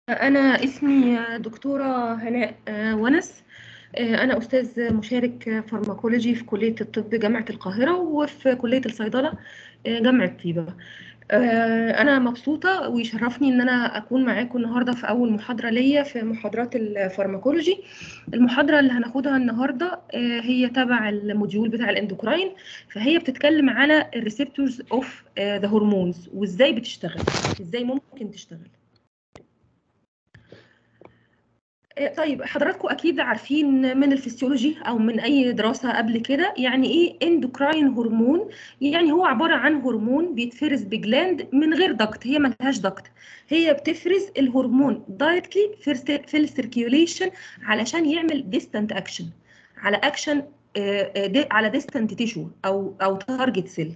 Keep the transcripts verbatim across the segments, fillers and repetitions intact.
أنا اسمي دكتورة هناء ونس. أنا أستاذ مشارك فارماكولوجي في كلية الطب جامعة القاهرة وفي كلية الصيدلة جامعة طيبة. أنا مبسوطة ويشرفني إن أنا أكون معاكم النهاردة في أول محاضرة ليا في محاضرات الفارماكولوجي. المحاضرة اللي هناخدها النهاردة هي تبع الموديول بتاع الاندوكراين، فهي بتتكلم على الريسبتورز اوف ذا هرمونز وإزاي بتشتغل، إزاي ممكن تشتغل. طيب حضراتكم اكيد عارفين من الفسيولوجي او من اي دراسه قبل كده يعني ايه اندوكراين هرمون. يعني هو عباره عن هرمون بيتفرز بجلاند من غير ضغط، هي ملهاش ضغط، هي بتفرز الهرمون دايركتلي في السيركيوليشن علشان يعمل ديستانت اكشن على اكشن على ديستانت تيشو او او تارجت سيل.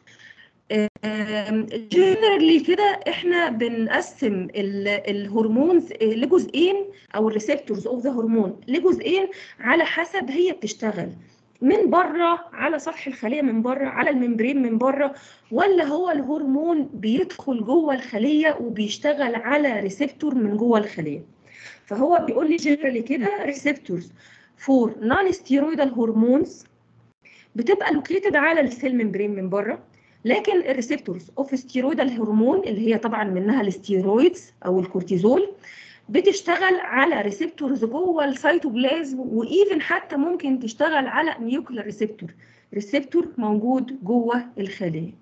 جنرالي كده احنا بنقسم الهرمونز لجزئين، او الريسبتورز اوف ذا هرمون لجزئين على حسب هي بتشتغل من بره على سطح الخليه، من بره على الممبرين من بره، ولا هو الهرمون بيدخل جوه الخليه وبيشتغل على ريسبتور من جوه الخليه. فهو بيقول لي جنرالي كده ريسبتورز فور نون ستيرويدال هرمونز بتبقى لوكيتد على السيل ممبرين من بره، لكن الريسبتورز اوف ستيرويدال هرمون اللي هي طبعا منها الستيرويدز او الكورتيزول بتشتغل على ريسبتورز جوه السيتوبلازم، وايفن حتى ممكن تشتغل على نيوكلير ريسبتور، ريسبتور موجود جوه الخليه.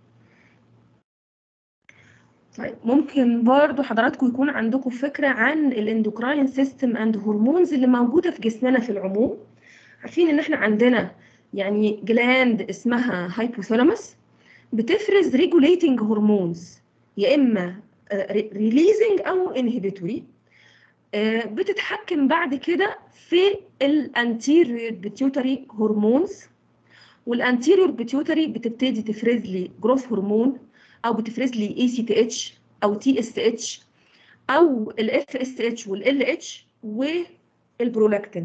طيب ممكن برضو حضراتكم يكون عندكم فكره عن الاندوكراين سيستم اند هرمونز اللي موجوده في جسمنا في العموم. عارفين ان احنا عندنا يعني جلاند اسمها هايبوثالاموس بتفرز ريجوليتنج هرمونز، يا اما ريليزنج او انهبيتوري، بتتحكم بعد كده في الانتيريور بيتيوتري هرمونز. والانتيريور بيتيوتري بتبتدي تفرز لي جروث هرمون، او بتفرز لي اي سي تي اتش او تي اس اتش او الاف اس اتش والال اتش والبرولاكتين.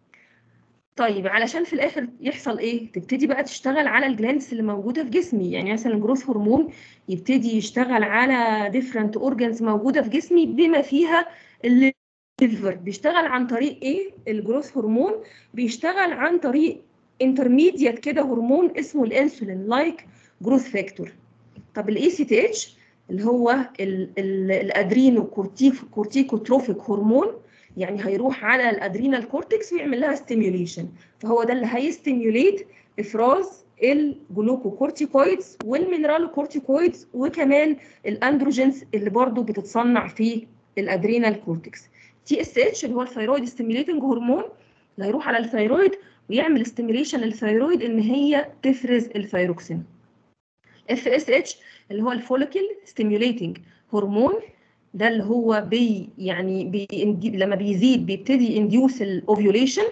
طيب علشان في الاخر يحصل ايه؟ تبتدي بقى تشتغل على الجلاندز اللي موجوده في جسمي. يعني مثلا الجروث هرمون يبتدي يشتغل على ديفرنت اورجانز موجوده في جسمي بما فيها الليفر. بيشتغل عن طريق ايه الجروث هرمون؟ بيشتغل عن طريق انترميديت كده هرمون اسمه الانسولين لايك جروث فاكتور. طب الاي سي تي اتش اللي هو الادرينو كورتيكوتروفيك هرمون، يعني هيروح على الادرينال كورتكس ويعمل لها ستيميوليشن، فهو ده اللي هيستيميوليت افراز الجلوكوكورتيكويدز والمينرالوكورتيكويدز وكمان الاندروجينز اللي برضو بتتصنع في الادرينال كورتكس. تي اس اتش اللي هو الثيرويد ستيميوليتنج هرمون اللي هيروح على الثيرويد ويعمل ستيميوليشن للثيرويد ان هي تفرز الثيروكسين. اف اس اتش اللي هو الفوليكل ستيميوليتنج هرمون، ده اللي هو بي يعني بي لما بيزيد بيبتدي انديوس الاوفيوليشن.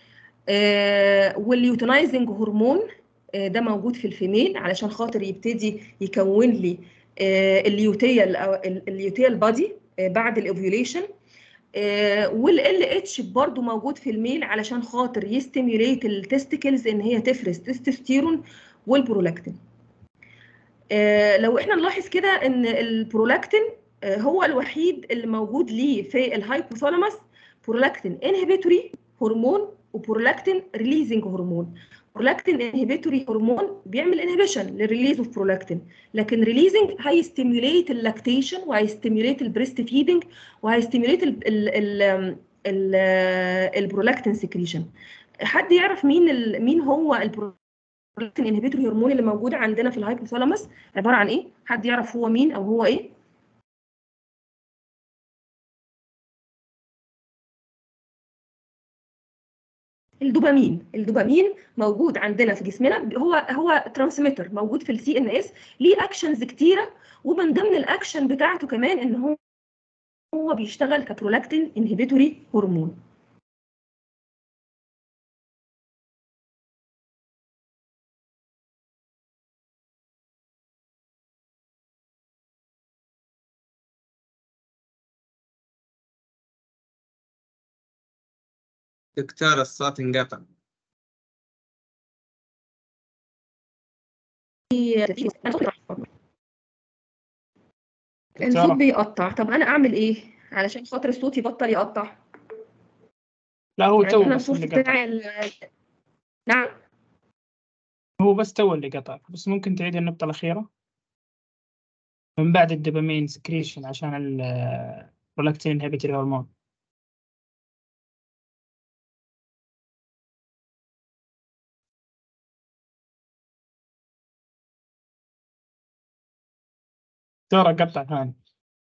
آه والليوتينايزنج هرمون آه ده موجود في الفيميل علشان خاطر يبتدي يكون لي آه الليوتيال او الليوتيال بادي آه بعد الاوفيوليشن. آه والال اتش برضو موجود في الميل علشان خاطر يستيميوليت التستيكلز ان هي تفرز تستوستيرون والبرولاكتين. آه لو احنا نلاحظ كده ان البرولاكتين آه هو الوحيد اللي موجود ليه في الهايبوثالاموس برولاكتين انهبيتوري هرمون وبرولاكتين ريليزنج هرمون. برولاكتين انهبيتوري هرمون بيعمل انهبيشن للريليز اوف برولاكتين، لكن ريليزنج هيستيميوليت اللاكتيشن وهيستيميوليت البريست فيدنج وهيستيميوليت البرولاكتين سكريشن. حد يعرف مين ال مين هو البرولاكتين البرولاكتين انهبيتوري هرمون اللي موجود عندنا في الهايبوثالاموس؟ عباره عن ايه؟ حد يعرف هو مين او هو ايه؟ الدوبامين. الدوبامين موجود عندنا في جسمنا، هو هو ترانسميتر موجود في السي ان اس، ليه اكشنز كتيره، ومن ضمن الاكشن بتاعته كمان ان هو هو بيشتغل كبرولاكتين انهبيتوري هرمون. دكتور الصوت انقطع. الصوت بيقطع، طب انا اعمل ايه؟ علشان خاطر الصوت يبطل يقطع. لا هو يعني تو انا بس الصوت اللي قطع، بتاعي ال... نعم هو بس تو اللي قطع، بس ممكن تعيد النقطة الأخيرة من بعد الدوبامين سكريشن عشان ال prolactin inhibitory هرمون. دكتورة قطع ثاني.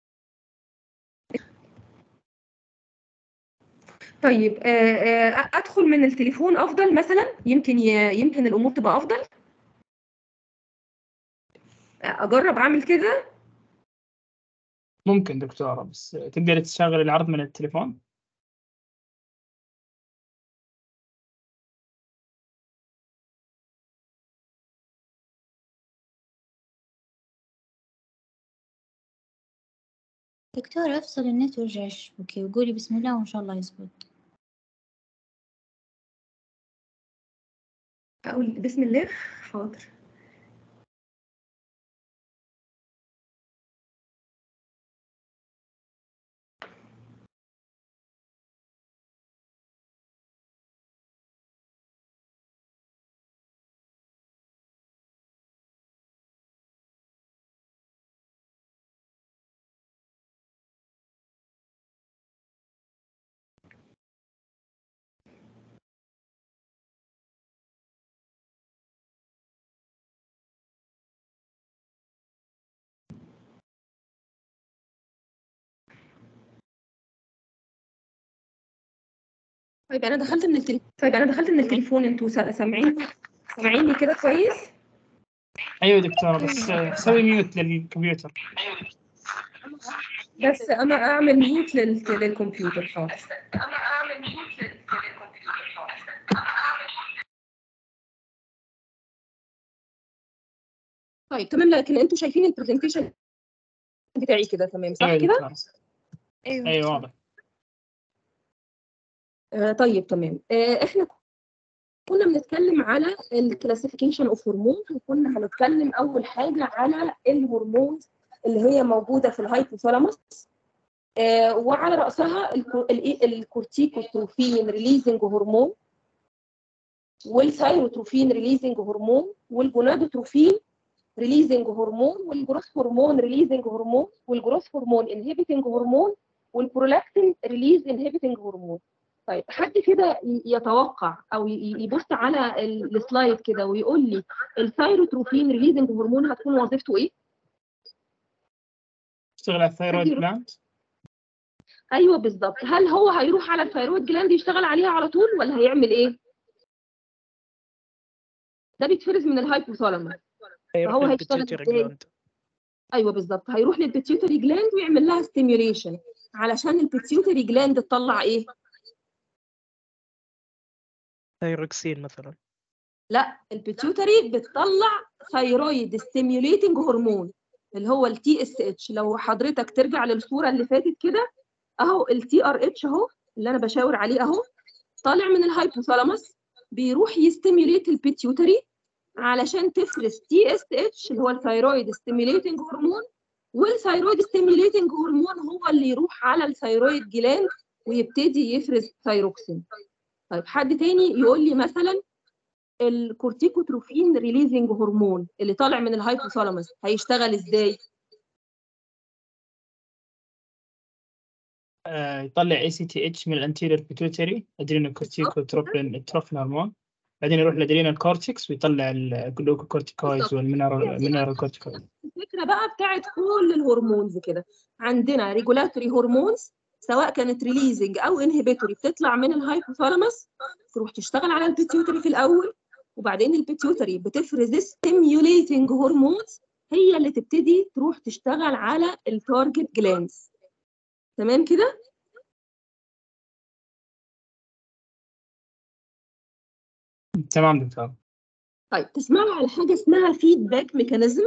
طيب آه، آه، ادخل من التليفون افضل مثلا، يمكن ي... يمكن الامور تبقى افضل. اجرب اعمل كده. ممكن دكتورة، بس تقدر تشغل العرض من التليفون؟ دكتورة افصل النت وارجعي اشبكي وقولي بسم الله وإن شاء الله يزبط. اقول بسم الله. حاضر. طيب انا دخلت من التليفون طيب انا دخلت من التليفون انتوا سا- سامعين سامعيني كده كويس؟ أيوة دكتورة، بس سوي ميوت للكمبيوتر. بس انا اعمل ميوت لل... للكمبيوتر. حاضر. طيب تمام، لكن انتوا شايفين البرزنتيشن بتاعي كده تمام صح أيوة كده؟ دكتورة. أيوة أيوة واضح. آه طيب تمام. آه احنا كنا بنتكلم على الكلاسيفيكيشن اوف هرمونز، وكنا هنتكلم اول حاجه على الهرمونز اللي هي موجوده في الهايبوثالاموس، آه وعلى راسها الكورتيكوتروفين ريليزنج هرمون، والثايروتروفين ريليزنج هرمون، والجونادوتروفين ريليزنج هرمون، والجروث هرمون ريليزنج هرمون، والجروث هرمون انهبيتنج هرمون، والبرولاكتين ريليز انهبيتنج هرمون. طيب حد كده يتوقع او يبص على السلايد كده ويقول لي الثايروتروفين ريليزنج هرمون هتكون وظيفته ايه؟ اشتغل على الثايرويد جلاند. ايوه بالظبط. هل هو هيروح على الثايرويد جلاند يشتغل عليها على طول ولا هيعمل ايه؟ ده بيتفرز من الهايبوثالاموس، فهو هيشتغل ازاي؟ ايوه بالظبط، هيروح للبيتيوتري جلاند ويعمل لها ستيميوليشن علشان البيتيوتري جلاند تطلع ايه؟ ثايروكسين مثلا. لا، البيتيوتري بتطلع ثايرويد ستيميوليتنج هرمون اللي هو التي اس اتش. لو حضرتك ترجع للصوره اللي فاتت كده اهو، التي ار اتش اهو اللي انا بشاور عليه اهو، طالع من الهايبوثالاموس بيروح يستيميوليت البيتيوتري علشان تفرز تي اس اتش اللي هو الثايرويد ستيميوليتنج هرمون، والثايرويد ستيميوليتنج هرمون هو اللي يروح على الثايرويد جلاند ويبتدي يفرز ثايروكسين. طيب حد تاني يقول لي مثلا الكورتيكوتروفين ريليزنج هرمون اللي طالع من الهايبوثالاموس هيشتغل ازاي؟ آه، يطلع اي سي تي اتش من الانتيريور بيتوتري ادرينال كورتيكوتروفين تروفين هرمون، بعدين يروح لادرينال كورتكس ويطلع الجلوكوكورتيكويدز والمينرال كورتيكويدز. الفكره بقى بتاعت كل الهرمونز كده، عندنا ريجولاتوري هرمونز سواء كانت ريليزنج او انهبيتوري بتطلع من الهايبوثالاموس تروح تشتغل على البيتيوتري في الاول، وبعدين البيتيوتري بتفرز ستيميوليتنج هرمونز هي اللي تبتدي تروح تشتغل على التارجت جلاندز. تمام كده؟ تمام دكتور. طيب تسمعوا على حاجه اسمها فيدباك ميكانيزم؟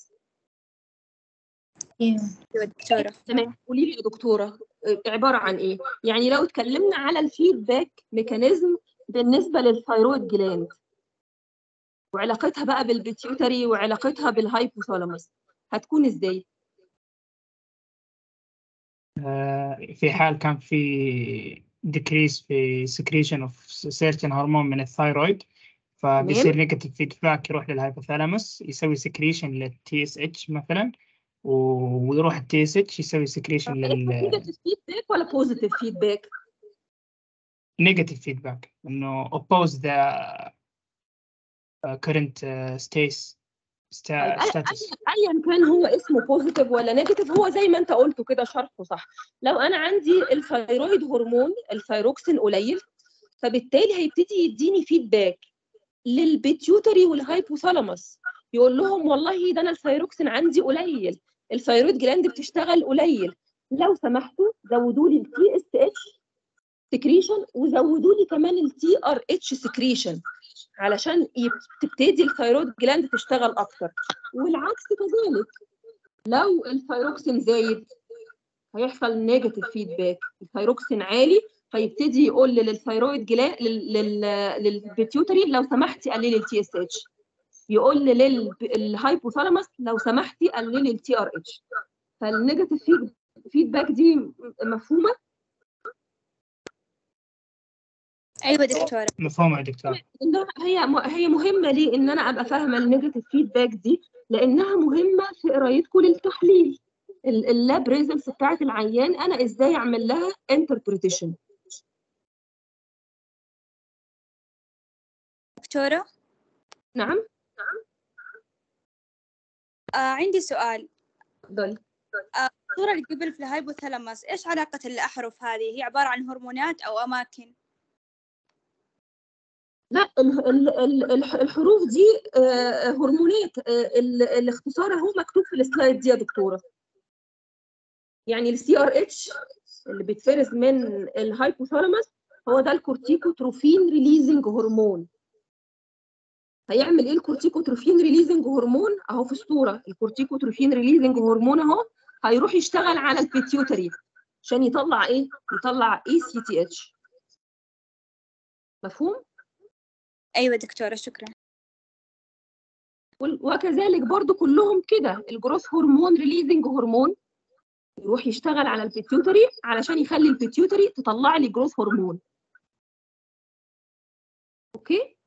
أيوة دكتورة. تمام، قولي لي يا دكتوره عباره عن ايه؟ يعني لو اتكلمنا على الفيدباك ميكانيزم بالنسبه للثايرويد جلاند وعلاقتها بقى بالبيتيوتري وعلاقتها بالهايبوثالاموس هتكون ازاي؟ آه في حال كان في decrease في secretion of certain هرمون من الثايرويد، فبيصير نيجاتيف فيدباك يروح للهايبوثالاموس يسوي سكريشن للتي اس اتش مثلا، ويروح التي اس اتش يسوي سكريشن لل نيجاتيف فيدباك ولا بوزيتيف فيدباك؟ نيجاتيف فيدباك، انه oppose the uh, current uh, status طيب status. ايا كان هو اسمه بوزيتيف ولا نيجاتيف، هو زي ما انت قلته كده شرحه صح. لو انا عندي الثايرويد هرمون الثايروكسين قليل، فبالتالي هيبتدي يديني فيدباك للبيتيوتري والهايبوثالاموس، يقول لهم والله ده انا الثايروكسين عندي قليل، الثايرويد جلاند بتشتغل قليل، لو سمحتوا زودوا لي التي اس اتش سكريشن وزودوا لي كمان التي ار اتش سكريشن علشان تبتدي الثايرويد جلاند تشتغل اكتر. والعكس كذلك، لو الثايروكسين زايد هيحصل نيجاتيف فيدباك، الثايروكسين عالي فيبتدي يقول للثايرويد جلاند للبيتيوتري لو سمحتي قللي التي اس اتش، يقول للهايبوثالاموس لو سمحتي قللي التي ار اتش. فالنيجاتيف فيدباك دي مفهومه؟ ايوه دكتوره مفهومه يا دكتور. هي هي مهمه ليه ان انا ابقى فاهمه النيجاتيف فيدباك دي؟ لانها مهمه في قرايتكم للتحليل اللاب ريزلتس بتاعت العيان، انا ازاي اعمل لها انتربريتيشن. دكتوره نعم آه عندي سؤال. ضل. آه الصورة اللي قبل في الهايبوثالاموس ايش علاقة الأحرف هذه؟ هي عبارة عن هرمونات أو أماكن؟ لا الحروف دي هرمونات، الاختصار اهو مكتوب في السلايد دي يا دكتوره. يعني السي ار اتش اللي بيتفرز من الهايبوثالاموس هو ده الكورتيكوتروفين ريليزنج هرمون. هيعمل ايه الكورتيكوتروفين ريليزنج هرمون؟ اهو في الصوره الكورتيكوتروفين ريليزنج هرمون اهو هيروح يشتغل على البيتيوتري عشان يطلع ايه؟ يطلع اي سي تي اتش. مفهوم؟ أيوة دكتورة شكرا. وكذلك برضو كلهم كده، الجروث هرمون ريليزنج هرمون يروح يشتغل على البيتيوتري علشان يخلي البيتيوتري تطلع لي جروث هرمون. اوكي؟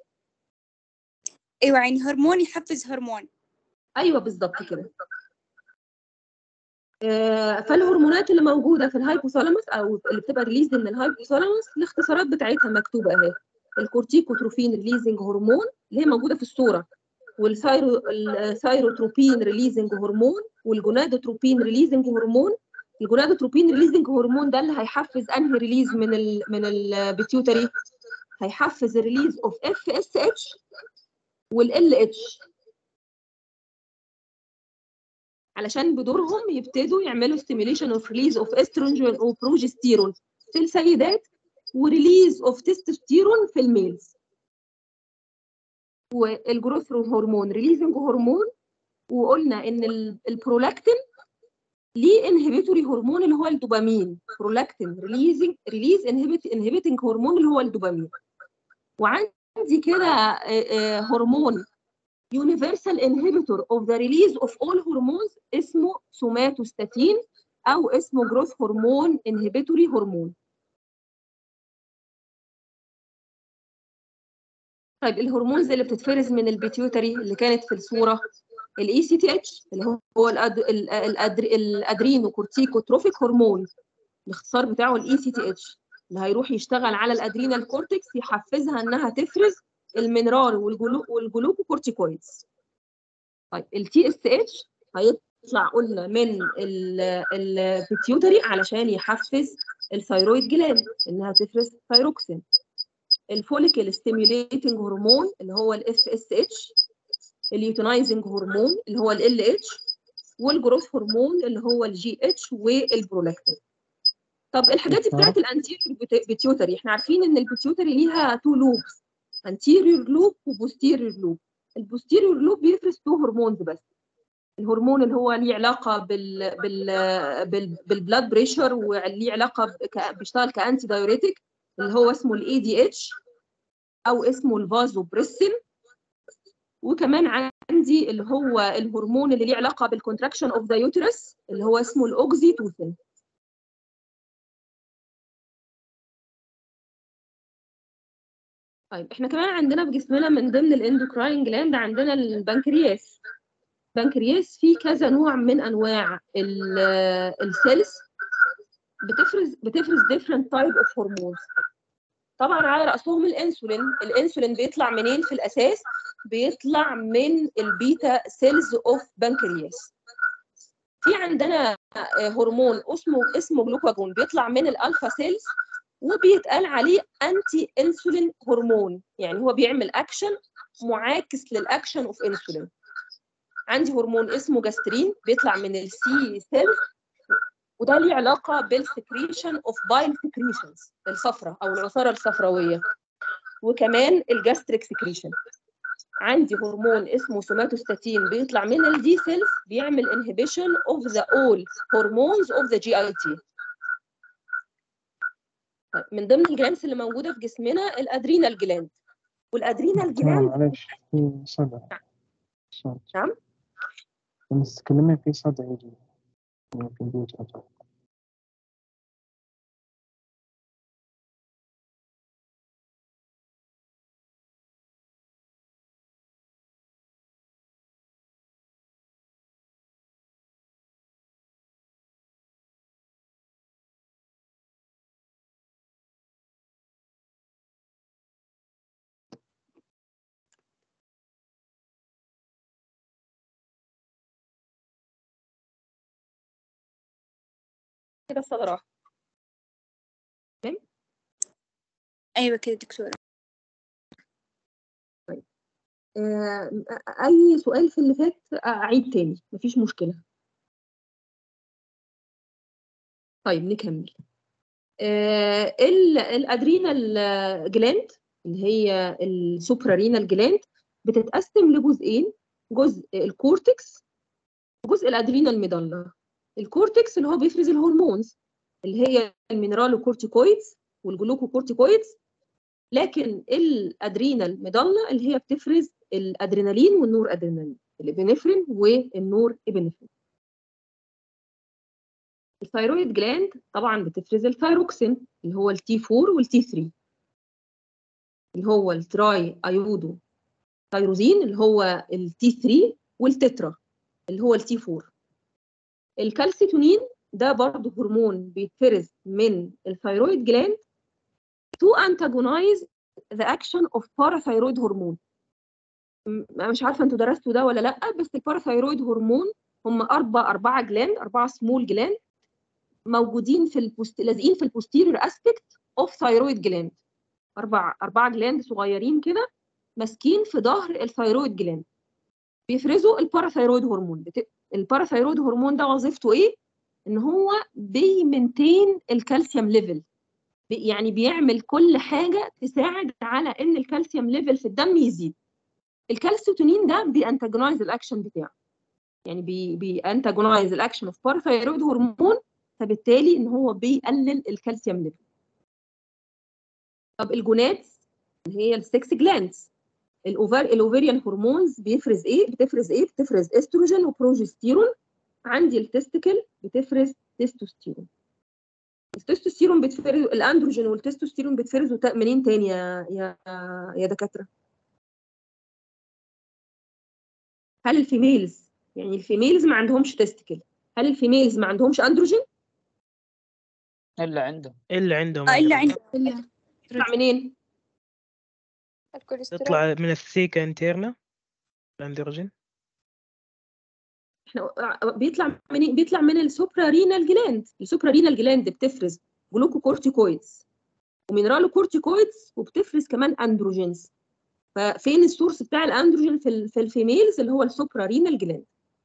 ايوه يعني هرمون يحفز هرمون. ايوه بالظبط كده. آه فالهرمونات اللي موجوده في الهايبوثالاموس او اللي بتبقى ريليز من الهايبوثالاموس الاختصارات بتاعتها مكتوبه اهي. الكورتيكوتروفين ريليزنج هرمون اللي هي موجوده في الصوره، والثايرو الثايروتروبين ريليزنج هرمون، والجونادوتروبين ريليزنج هرمون. الجونادوتروبين ريليزنج هرمون ده اللي هيحفز انهي ريليز من ال من البيتيوتري؟ هيحفز الريليز اوف اف اس اتش والال اتش علشان بدورهم يبتدوا يعملوا ستيميليشن اوف ريليز اوف استروجين وبروجستيرون في السيدات وريليز اوف تستوستيرون في الميلز. والجروث هرمون ريليزنج هرمون، وقلنا ان البرولاكتين ليه انهبيتوري هرمون اللي هو الدوبامين، برولاكتين ريليزنج ريليز انهبيتنج هرمون اللي هو الدوبامين. وعندي كده هرمون universal inhibitor of the release of all hormones اسمه سوماتوستاتين او اسمه growth hormone inhibitory hormone. طيب الهرمونز اللي بتتفرز من البيتيوتري اللي كانت في الصوره، الاي سي تي اتش اللي هو الادرينو كورتيكوتروفيك هرمون، الاختصار بتاعه الاي سي تي اتش، اللي هيروح يشتغل على الادرينال كورتكس يحفزها انها تفرز المينرال والجلوكوكورتيكويدز. طيب التي اس اتش هيطلع قلنا من البيتيوتري علشان يحفز الثايرويد جلاند انها تفرز ثايروكسين. الفوليكل ستيميوليتنج هرمون اللي هو الاف اس اتش، اليوتينايزنج هرمون اللي هو ال اتش، والجروث هرمون اللي هو الجي اتش والبرولاكتين. طب الحاجات دي بتاعت الانتيريور بيتيوتري، احنا عارفين ان البيتيوتري ليها تو لوبس، انتيريور لوب وبوستيريور لوب. البوستيريور لوب بيفرز تو هرمونز بس، الهرمون اللي هو ليه علاقه بال بال بال بالبلاد بريشر وليه علاقه بيشتغل كانتي دايوريتك اللي هو اسمه الاي دي اتش او اسمه الفازوبريسين. وكمان عندي اللي هو الهرمون اللي ليه علاقه بالكونتراكشن اوف ذا يوترس اللي هو اسمه الاوكسيتوسين. طيب احنا كمان عندنا في جسمنا من ضمن الاندوكراين جلاند عندنا البنكرياس. البنكرياس فيه كذا نوع من انواع السيلز بتفرز بتفرز different type of hormones. طبعا على رأسهم الانسولين. الانسولين بيطلع منين في الاساس؟ بيطلع من البيتا سيلز اوف بنكرياس. في عندنا هرمون اسمه اسمه جلوكاجون بيطلع من الالفا سيلز، وبيتقال عليه انتي انسولين هرمون، يعني هو بيعمل اكشن معاكس للاكشن اوف انسولين. عندي هرمون اسمه جاسترين بيطلع من السي سيلز، وده ليه علاقه بالسكريشن اوف بايل سكريشنز، الصفرة او العصاره الصفراويه، وكمان الجاستريك سكريشن. عندي هرمون اسمه سوماتوستاتين بيطلع من الدي سيلز، بيعمل انهبيشن اوف ذا اول هرمونز اوف ذا جي اي تي. من ضمن الجلانس اللي موجوده في جسمنا الادرينال جلاند. والادرينال جلاند معلش في صدى صوت. نعم لما تتكلمي في صدى يجي من الكمبيوتر. كده الصدى راح. تمام. ايوه كده دكتوره. طيب آه، اي سؤال في اللي فات اعيد تاني مفيش مشكله. طيب نكمل. آه الادرينال جلاند اللي هي السوبرارينال جلاند بتتقسم لجزئين، جزء الكورتكس وجزء الادرينال ميدالا. الكورتكس اللي هو بيفرز الهرمونز اللي هي المينرالوكورتيكويدز والجلوكوكورتيكويدز، لكن الادرينال ميدالا اللي هي بتفرز الادرينالين والنور ادرينالين، الابنفرين والنور ابنفرين. الثايرويد جلاند طبعا بتفرز الثايروكسين اللي هو التي أربعة والتي ثلاثة، اللي هو التراي ايودو ثايروزين اللي هو التي ثلاثة، والتترا اللي هو التي أربعة. الكالسيتونين ده برضه هرمون بيتفرز من الثايرويد جلاند to antagonize the action of parathyroid hormone. مش عارفه انتوا درستوا ده ولا لا، بس الباراثايرويد هرمون هم اربع اربعه جلاند، اربعه سمول جلاند موجودين في البوست لازقين في البوستيريور اسبكت اوف ثايرويد جلاند. اربع اربعه جلاند صغيرين كده ماسكين في ظهر الثايرويد جلاند، بيفرزوا الباراثايرويد هرمون. بت... الباراثايرويد هرمون ده وظيفته ايه؟ ان هو بيمنتين الكالسيوم ليفل، بي... يعني بيعمل كل حاجه تساعد على ان الكالسيوم ليفل في الدم يزيد. الكالسيتونين ده بيانتاجونايز الاكشن بتاعه، يعني بي بيانتاجونايز الاكشن اوف باراثايرويد هرمون، فبالتالي ان هو بيقلل الكالسيوم ليفل. طب الجونادز اللي هي السكس جلاندز، الاوفر الاوفريان هرمونز بيفرز ايه؟ بتفرز ايه؟ بتفرز استروجين وبروجستيرون. عندي التستيكل بتفرز تستوستيرون. التستوستيرون بتفرز، الاندروجين والتستوستيرون بتفرزوا منين تاني يا يا يا دكاتره؟ هل الفيميلز يعني الفيميلز ما عندهمش تستيكل، هل الفيميلز ما عندهمش اندروجين؟ الا عنده إلا عندهم آه الا أندروجين. عندك يطلع منين؟ الكوليسترول. يطلع من الثيكا انترنا الأندروجين. احنا بيطلع من بيطلع من السوبرا رينال جلاند. السوبرا رينال جلاند بتفرز جلوكوكورتيكويدز ومينرالو كورتيكويدز، وبتفرز كمان اندروجينز. ففين السورس بتاع الاندروجين في في الفيميلز؟ اللي هو السوبرا رينال جلاند.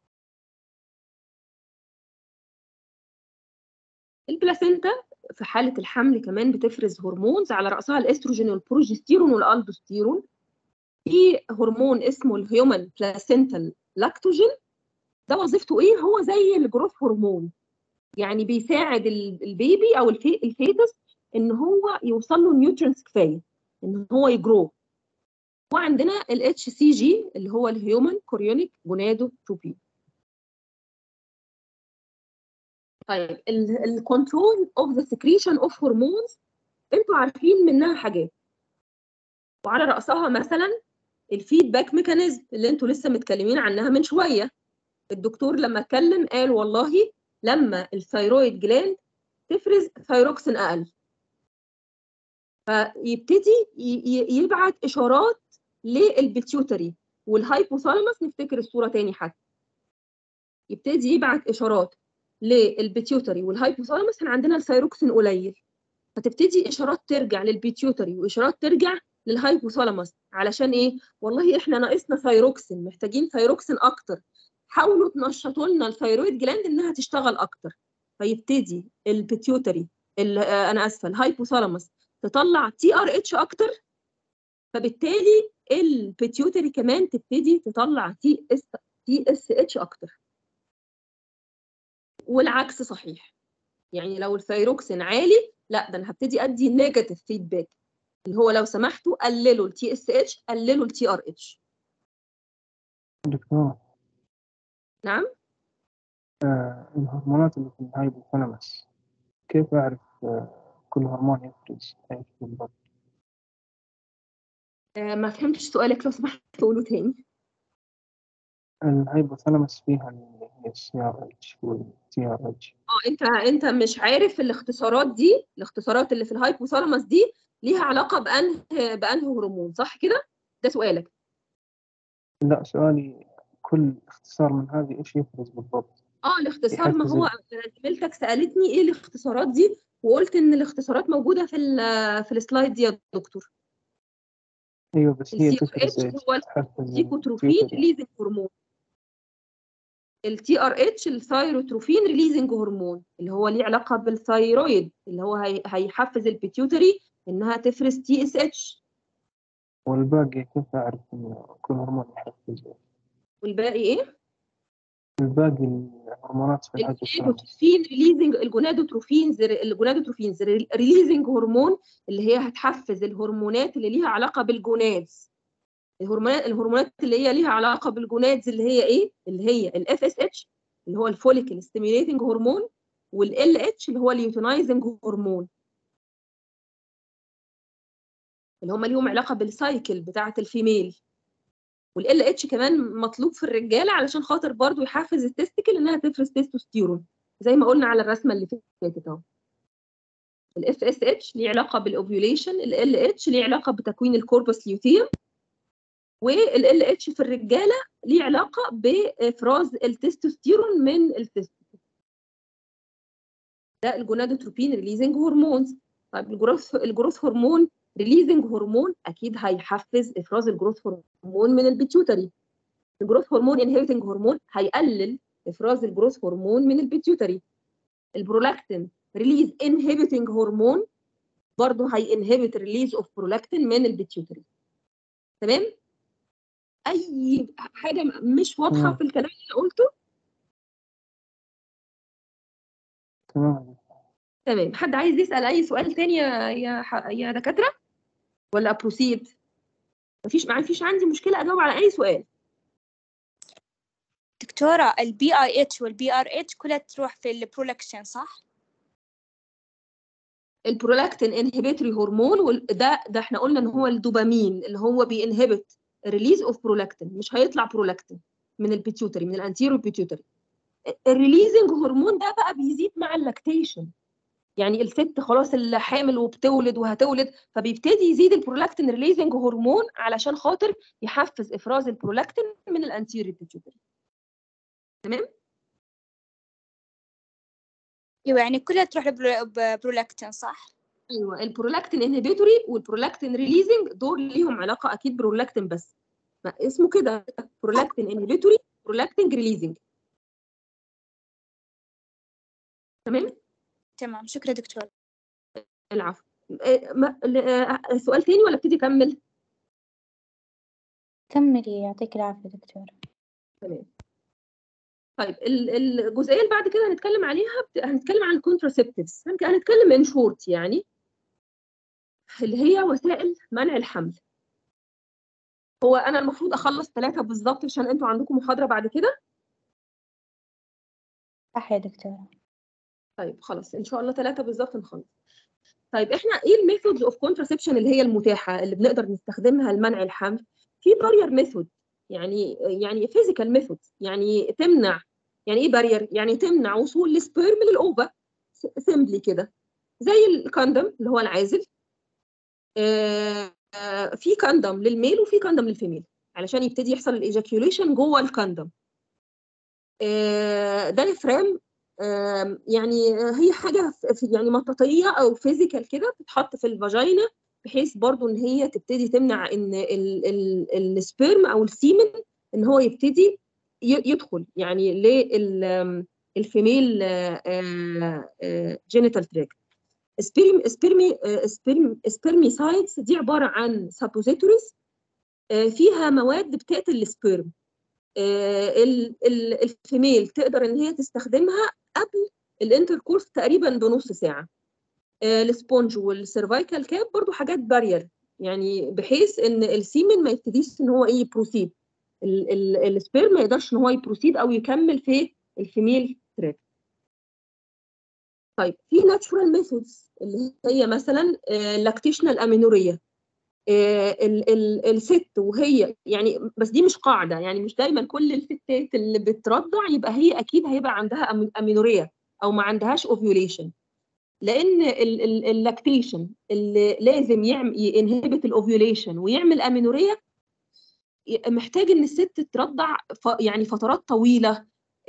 البلاسينتا في حاله الحمل كمان بتفرز هرمونز، على راسها الاستروجين والبروجستيرون والالدوستيرون. في هرمون اسمه الهيومن بلاسينتال لاكتوجين، ده وظيفته ايه؟ هو زي الجروث هرمون، يعني بيساعد البيبي او الفيتس ان هو يوصل له نيوترينتس كفايه ان هو يجرو. وعندنا الاتش سي جي اللي هو الهيومن كوريونيك جونادوتروبين. طيب الكنترول اوف ذا سكريشن اوف هرمونز، انتوا عارفين منها حاجات. وعلى رأسها مثلا الفيدباك ميكانيزم اللي انتوا لسه متكلمين عنها من شوية. الدكتور لما اتكلم قال والله لما الثيرويد جلاند تفرز ثيروكسين أقل، فيبتدي يبعت إشارات للبيتيوتري والهايبوثالاموس. نفتكر الصورة تاني حتى، يبتدي يبعت إشارات للبيتيوتري والهايبوثالاموس، احنا عندنا الثيروكسين قليل، فتبتدي إشارات ترجع للبيتيوتري وإشارات ترجع للهايبوثالاموس. علشان إيه؟ والله إحنا ناقصنا ثيروكسين، محتاجين ثيروكسين أكتر، حاولوا تنشطوا لنا الثيرويد جلاند إنها تشتغل أكتر. فيبتدي البيتيوتري أنا آسفة الهايبوثالاموس تطلع تي ار اتش أكتر، فبالتالي البيتيوتري كمان تبتدي تطلع تي اس تي اس اتش أكتر. والعكس صحيح، يعني لو الثيروكسين عالي لا ده انا هبتدي ادي نيجاتيف فيدباك، اللي هو لو سمحتوا قللوا التي اس اتش، قللوا التي ار اتش. دكتور نعم. آه الهرمونات اللي في الهايبوثالاموس كيف أعرف آه كل هرمون يفرز إيش بالضبط؟ آه ما فهمتش سؤالك، لو سمحت تقوله تاني. الهايبوثالاموس فيها اللي هي السي ار اتش والتي ار اتش. اه انت انت مش عارف الاختصارات دي، الاختصارات اللي في الهايبوثالاموس دي ليها علاقه بانه بانه هرمون، صح كده؟ ده سؤالك. لا، سؤالي كل اختصار من هذه إيش يفرز بالضبط؟ اه الاختصار، ما يحفز هو زميلتك سالتني ايه الاختصارات دي، وقلت ان الاختصارات موجوده في في السلايد دي يا دكتور. ايوه بس هي السي ار تفرز اتش ايش؟ اللي هو تحفز الديكوتروفين البيتيوتري. ريليزنج هرمون، التي ار اتش الثايروتروفين ريليزنج هرمون اللي هو ليه علاقه بالثايرويد، اللي هو هي هيحفز البيتيوتري انها تفرز تي اس اتش. والباقي كيف أعرف إن كل هرمون يحفز؟ والباقي ايه؟ الباقي الهرمونات في الهايبوثالاموس. الجونادوتروفين ريليزنج الجونادوتروفينز الجونادوتروفينز ريليزنج هرمون اللي هي هتحفز الهرمونات اللي ليها علاقه بالجونادز. الهرمونات الهرمونات اللي هي ليها علاقه بالجونادز اللي هي ايه؟ اللي هي الاف اس اتش اللي هو الفوليكل ستيميوليتنج هرمون، والال اتش اللي هو اليوتينايزنج هرمون، اللي هم ليهم علاقه بالسايكل بتاعه الفيميل. والال اتش كمان مطلوب في الرجاله علشان خاطر برضو يحفز التستيكل انها تفرز تستوستيرون زي ما قلنا على الرسمه اللي فاتت اهو. الاف اس اتش ليه علاقه بالاوفيوليشن، ال اتش ليه علاقه بتكوين الكوربس ليوتيوم، والال اتش في الرجاله ليه علاقه بافراز التستوستيرون من التستيكل. ده الجونادوتروبين ريليزنج هرمونز. طيب الجروث الجروث هرمون ريليزنج هرمون اكيد هيحفز افراز الجروث هرمون من البيتيوتري. الجروث هرمون انهبيتنج هرمون هيقلل افراز الجروث هرمون من البيتيوتري. البرولاكتين ريليز انهبيتنج هرمون برضه هينهبت ريليز اوف برولاكتين من البيتيوتري. تمام؟ اي حاجه مش واضحه في الكلام اللي انا قلته؟ تمام. تمام. حد عايز يسال اي سؤال تاني يا يا يا دكاتره ولا ابروسيد؟ مفيش ما فيش عندي مشكله اجاوب على اي سؤال. دكتورة البي اي اتش والبي ار اتش كلها تروح في البرولاكشن صح؟ البرولاكتين انهبيتوري هرمون، ده ده احنا قلنا ان هو الدوبامين اللي هو بينهبت ريليز اوف برولاكتين، مش هيطلع برولاكتين من البيتيوتري من الانتيرو بيتيوتري. الريليزنج هرمون ده بقى بيزيد مع اللاكتيشن، يعني الست خلاص اللي حامل وبتولد وهتولد فبيبتدي يزيد البرولاكتين ريليزنج هرمون علشان خاطر يحفز افراز البرولاكتين من الانتيرو بيتيوتري. تمام؟ ايوه يعني كلها تروح لبرولاكتين صح؟ ايوه البرولاكتين انهبيتوري والبرولاكتين ريليزنج دول ليهم علاقه اكيد برولاكتين بس، ما اسمه كده برولاكتين انهبيتوري برولاكتين ريليزنج. تمام؟ تمام شكرا دكتور. العفو. سؤال تاني ولا ابتدي اكمل؟ كملي يعطيك العافية دكتور. تمام. طيب الجزئيه اللي بعد كده هنتكلم عليها هنتكلم عن الكونتراسبتيفز، هنتكلم ان شورت يعني اللي هي وسائل منع الحمل. هو انا المفروض اخلص ثلاثه بالظبط عشان انتوا عندكم محاضره بعد كده. صح يا دكتورة. طيب خلاص ان شاء الله ثلاثه بالظبط نخلص. طيب احنا ايه الميثودز اوف كونتراسبشن اللي هي المتاحه اللي بنقدر نستخدمها لمنع الحمل؟ في بارير ميثود، يعني يعني فيزيكال ميثود، يعني تمنع. يعني ايه بارير؟ يعني تمنع وصول السبيرم للاوفا سيمبلي كده، زي الكاندوم اللي هو العازل. آه آه في كاندوم للميل وفي كاندوم للفيميل علشان يبتدي يحصل الايجاكيوليشن جوه الكاندوم. آه ده الفرام. آه يعني هي حاجه يعني مطاطيه او فيزيكال كده بتتحط في الفاجينا، بحيث برضو ان هي تبتدي تمنع ان السبيرم او السيمن ان هو يبتدي يدخل يعني للفيميل جينيتال تراكت. سبيرمي سبيرمي سبيرمي سبيرميسايدز دي عباره عن سابوزيتوريز فيها مواد بتقتل السبيرم. الفيميل تقدر ان هي تستخدمها قبل الانتركورس تقريبا بنص ساعه. السبونج والسيرفايكال كاب برضو حاجات بارير، يعني بحيث ان السيمن ما يبتديش ان هو ايه يبروسيد، السبيرم ما يقدرش ان هو يبروسيد او يكمل في الفيميل تراك. طيب في ناتشورال ميثودز اللي هي مثلا لاكتيشنال امينوريا. ال ال الست وهي يعني، بس دي مش قاعده، يعني مش دايما كل الستات اللي بترضع يبقى هي اكيد هيبقى عندها امينوريا او ما عندهاش اوفيوليشن، لان اللاكتيشن اللي لازم يعمل ينهبت الاوفيوليشن ويعمل امينوريا محتاج ان الست ترضع يعني فترات طويله،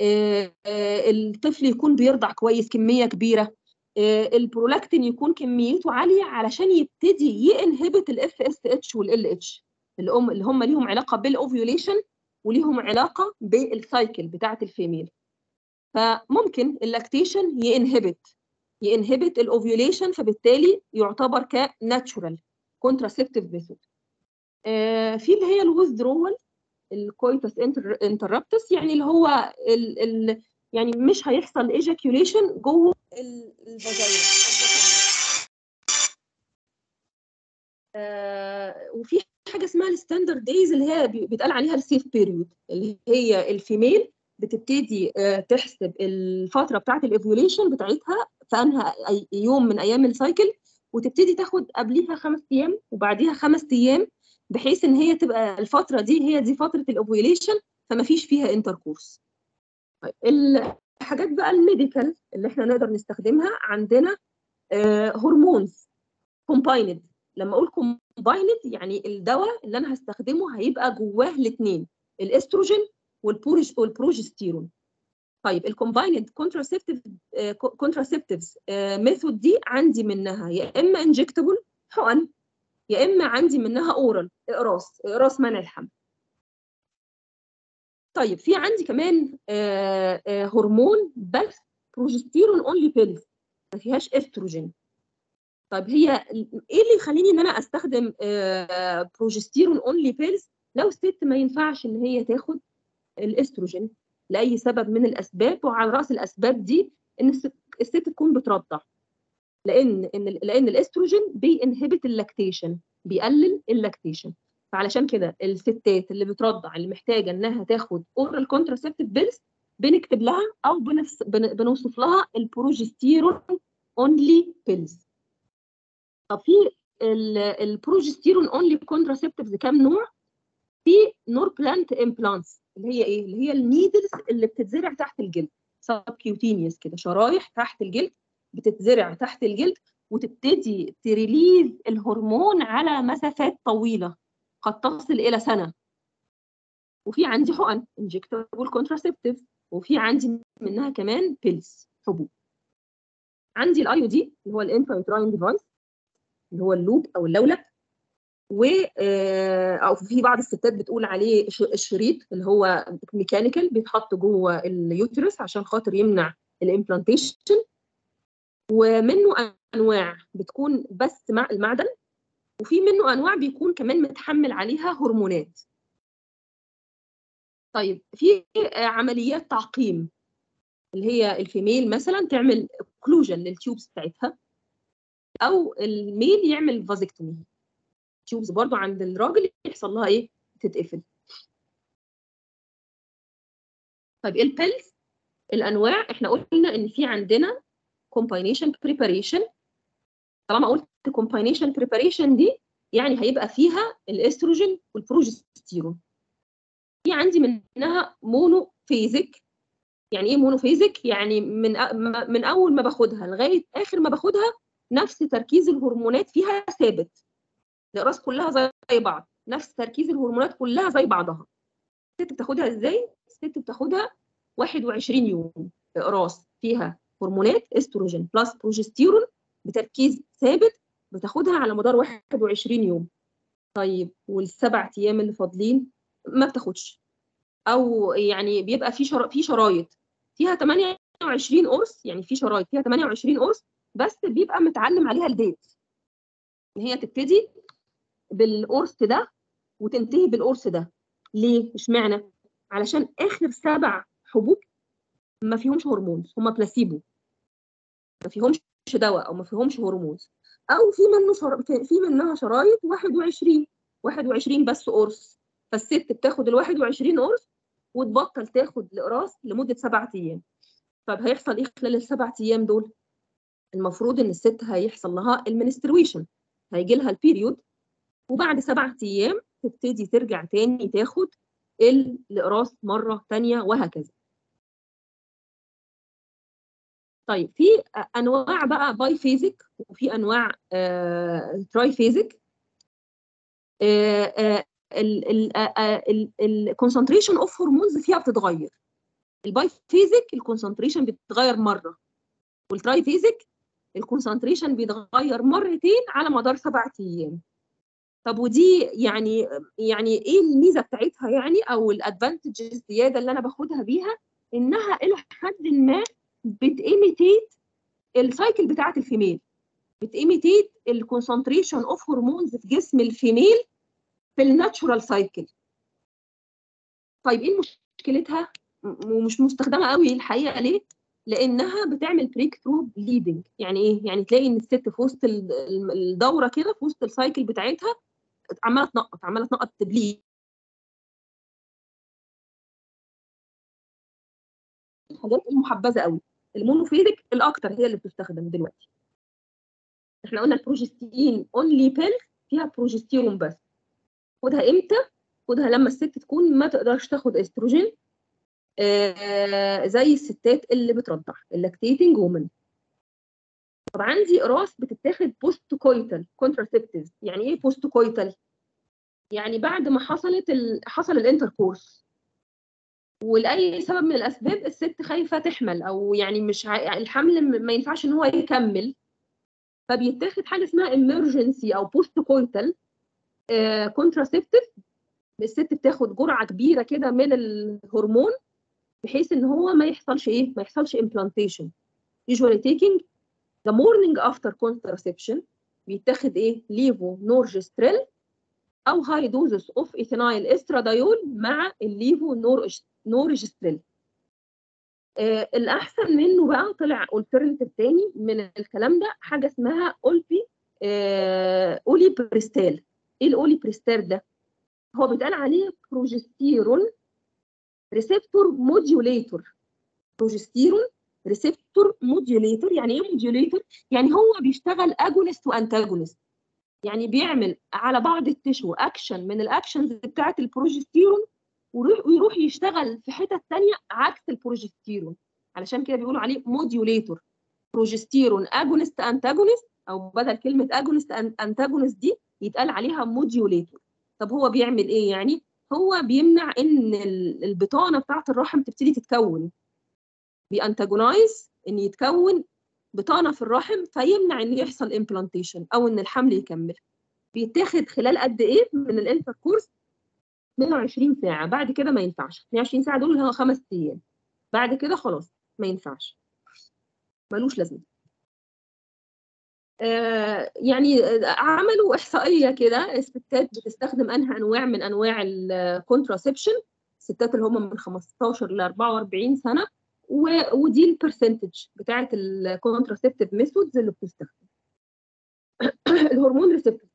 الطفل يكون بيرضع كويس كميه كبيره، البرولاكتين يكون كميته عاليه علشان يبتدي ينهبت الاف اس اتش والال اتش اللي هم اللي هم ليهم علاقه بالاوفيوليشن وليهم علاقه بالسايكل بتاعه الفيميل. فممكن اللاكتيشن ينهبت ينهبت الاوفيوليشن، فبالتالي يعتبر كناتشورال كونتراسبتيف ميثود. في اللي هي الويزدرول الكويتس انتربتس، يعني اللي هو ال ال يعني مش هيحصل ايجاكيوليشن جوه الفاجينا. آه وفي حاجه اسمها الستاندرد دايز اللي هي بيتقال عليها السيف بيريود، اللي هي الفيميل بتبتدي آه تحسب الفتره بتاعه الايفيوليشن بتاعتها في انها يوم من ايام السايكل، وتبتدي تاخد قبليها خمس ايام وبعديها خمس ايام، بحيث ان هي تبقى الفتره دي هي دي فتره الاوفيوليشن، فما فيش فيها انتركورس. الحاجات بقى الميديكال اللي احنا نقدر نستخدمها عندنا آه هرمونز كومبايند. لما اقول كومبايند يعني الدواء اللي انا هستخدمه هيبقى جواه الاثنين، الاستروجين والبروجستيرون. طيب الكومبايند كونتراسبتيف كونتراسبتيفز ميثود دي عندي منها يا اما انجكتبل حقن، يا اما عندي منها اورال اقراص اقراص منع الحمل. طيب في عندي كمان آآ آآ هرمون بس بروجستيرون اونلي بيلز ما فيهاش استروجين. طيب هي ايه اللي يخليني ان انا استخدم بروجستيرون اونلي بيلز لو الست ما ينفعش ان هي تاخد الاستروجين لاي سبب من الاسباب؟ وعلى راس الاسباب دي ان الست تكون بترضع، لان ان لان الاستروجين بينهبت اللاكتيشن، بيقلل اللاكتيشن. فعلشان كده الستات اللي بترضع اللي محتاجه انها تاخد اورال كونتراسبتيف بيلز بنكتب لها او بنفس بنوصف لها البروجستيرون اونلي بيلز. طب في البروجستيرون اونلي كونتراسبتيفز كام نوع؟ في نور بلانت امبلانتس اللي هي ايه؟ اللي هي النيدلز اللي بتتزرع تحت الجلد، سبكيوتينيوس كده، شرايح تحت الجلد بتتزرع تحت الجلد وتبتدي تريليز الهرمون على مسافات طويله قد تصل الى سنه. وفي عندي حقن انجكتبل كونتراسبتيف، وفي عندي منها كمان بيلز حبوب. عندي الاي او دي اللي هو الانترايوتراين ديفايس اللي هو اللوب او اللولب، و او في بعض الستات بتقول عليه الشريط اللي هو ميكانيكال بيتحط جوه اليوترس عشان خاطر يمنع الامبلانتيشن. ومنه انواع بتكون بس مع المعدن، وفي منه انواع بيكون كمان متحمل عليها هرمونات. طيب في عمليات تعقيم اللي هي الفيميل مثلا تعمل اوكلوجن للتيوبس بتاعتها، او الميل يعمل فازكتومي. تيوبس برضو عند الراجل يحصل لها ايه؟ تتقفل. طيب البيلز الانواع احنا قلنا ان في عندنا combination preparation طالما قلت كومباينيشن بريباريشن دي يعني هيبقى فيها الاستروجين والبروجستيرون. في عندي منها مونوفيزيك. يعني ايه مونوفيزيك؟ يعني من من اول ما باخدها لغايه اخر ما باخدها نفس تركيز الهرمونات فيها ثابت. الاقراص كلها زي بعض، نفس تركيز الهرمونات كلها زي بعضها. الست بتاخدها ازاي؟ الست بتاخدها واحد وعشرين يوم اقراص فيها هرمونات استروجين بلس بروجستيرون بتركيز ثابت، بتاخدها على مدار واحد وعشرين يوم. طيب والسبع ايام اللي فاضلين ما بتاخدش، او يعني بيبقى في شر... في شرايط فيها ثمانية وعشرين قرص، يعني في شرايط فيها ثمانية وعشرين قرص بس بيبقى متعلم عليها الديت ان هي تبتدي بالقرص ده وتنتهي بالقرص ده. ليه؟ اشمعنى؟ علشان اخر سبع حبوب ما فيهمش هرمونز، هم بلاسيبو، ما فيهمش دواء او ما فيهمش هرمونز، او في منه شر... في منها شرايط واحد وعشرين واحد وعشرين بس قرص. فالست بتاخد ال واحد وعشرين قرص وتبطل تاخد الاقراص لمده سبعة ايام. طب هيحصل ايه خلال السبع ايام دول؟ المفروض ان الست هيحصل لها المنسترويشن، هيجي لها البيريود، وبعد سبعة ايام تبتدي ترجع تاني تاخد الاقراص مره ثانيه وهكذا. طيب في انواع بقى باي فيزيك وفي انواع آه تراي فيزيك. الكونسنتريشن اوف هرمونز فيها بتتغير. الباي فيزيك الكونسنتريشن بتتغير مره، والتراي فيزيك الكونسنتريشن بيتغير مرتين على مدار سبعة ايام. طب ودي يعني يعني ايه الميزه بتاعتها يعني، او الادفانتج الزياده اللي انا باخدها بيها؟ انها الى حد ما بتيميتيت السايكل بتاعت الفيميل، بتيميتيت الكونسنتريشن اوف هرمونز في جسم الفيميل في الناتشورال سايكل. طيب ايه مشكلتها ومش مستخدمه قوي الحقيقه ليه؟ لانها بتعمل بريك ثرو بليدنج. يعني ايه؟ يعني تلاقي ان الست في وسط الدوره كده، في وسط السايكل بتاعتها عماله تنقط عماله تنقط تبليد. الحاجات المحبذه قوي المونوفيزيك الاكتر هي اللي بتستخدم دلوقتي. احنا قلنا البروجستين اونلي بيل فيها بروجستيرون بس. خدها امتى؟ خدها لما الست تكون ما تقدرش تاخد استروجين، آه زي الستات اللي بترضع اللاكتيتنج وومن. طب عندي اقراص بتتاخد بوست كويتال كونتراسبتيف. يعني ايه بوست كويتال؟ يعني بعد ما حصلت ال... حصل الانتركورس ولاي سبب من الاسباب الست خايفه تحمل، او يعني مش ع... الحمل ما ينفعش ان هو يكمل، فبيتاخد حاجه اسمها emergency او بوست كويتال كونتراسبتيف. الست بتاخد جرعه كبيره كده من الهرمون بحيث ان هو ما يحصلش ايه؟ ما يحصلش implantation. usually taking the morning after contraception. بيتاخد ايه؟ ليفو نورجستريل او هاي دوزز اوف ايثينايل استرادايول مع الليفو نورجستريل. آه الاحسن منه بقى طلع الترنتيف تاني من الكلام ده، حاجه اسمها اولبي آه اولي بريستال. ايه الاولي بريستال ده؟ هو بيتقال عليه بروجستيرون ريسبتور موديوليتور. بروجستيرون ريسبتور موديوليتور. يعني ايه موديوليتور؟ يعني هو بيشتغل اجونست وانتاجونست، يعني بيعمل على بعض التشو اكشن من الاكشنز بتاعه البروجستيرون ويروح يشتغل في حتت ثانيه عكس البروجستيرون. علشان كده بيقولوا عليه موديوليتور. بروجستيرون اجونست انتاجونست، او بدل كلمه اجونست انتاجونست دي يتقال عليها موديوليتور. طب هو بيعمل ايه يعني؟ هو بيمنع ان البطانه بتاعه الرحم تبتدي تتكون، بيانتاجونايز ان يتكون بطانه في الرحم، فيمنع ان يحصل امبلانتيشن او ان الحمل يكمل. بيتاخد خلال قد ايه من الانتركورس؟ اثنين وعشرين ساعه. بعد كده ما ينفعش. اثنين وعشرين ساعه دول هو خمس ايام، بعد كده خلاص ما ينفعش، ملوش لازمه. آه يعني عملوا احصائيه كده الستات بتستخدم انهي انواع من انواع الكونتراسبشن. الستات اللي هم من خمستاشر ل اربعة واربعين سنه، ودي البرسنتج بتاعه الكونتراسبتيف ميثودز اللي بتستخدم. الهرمون ريسبتور.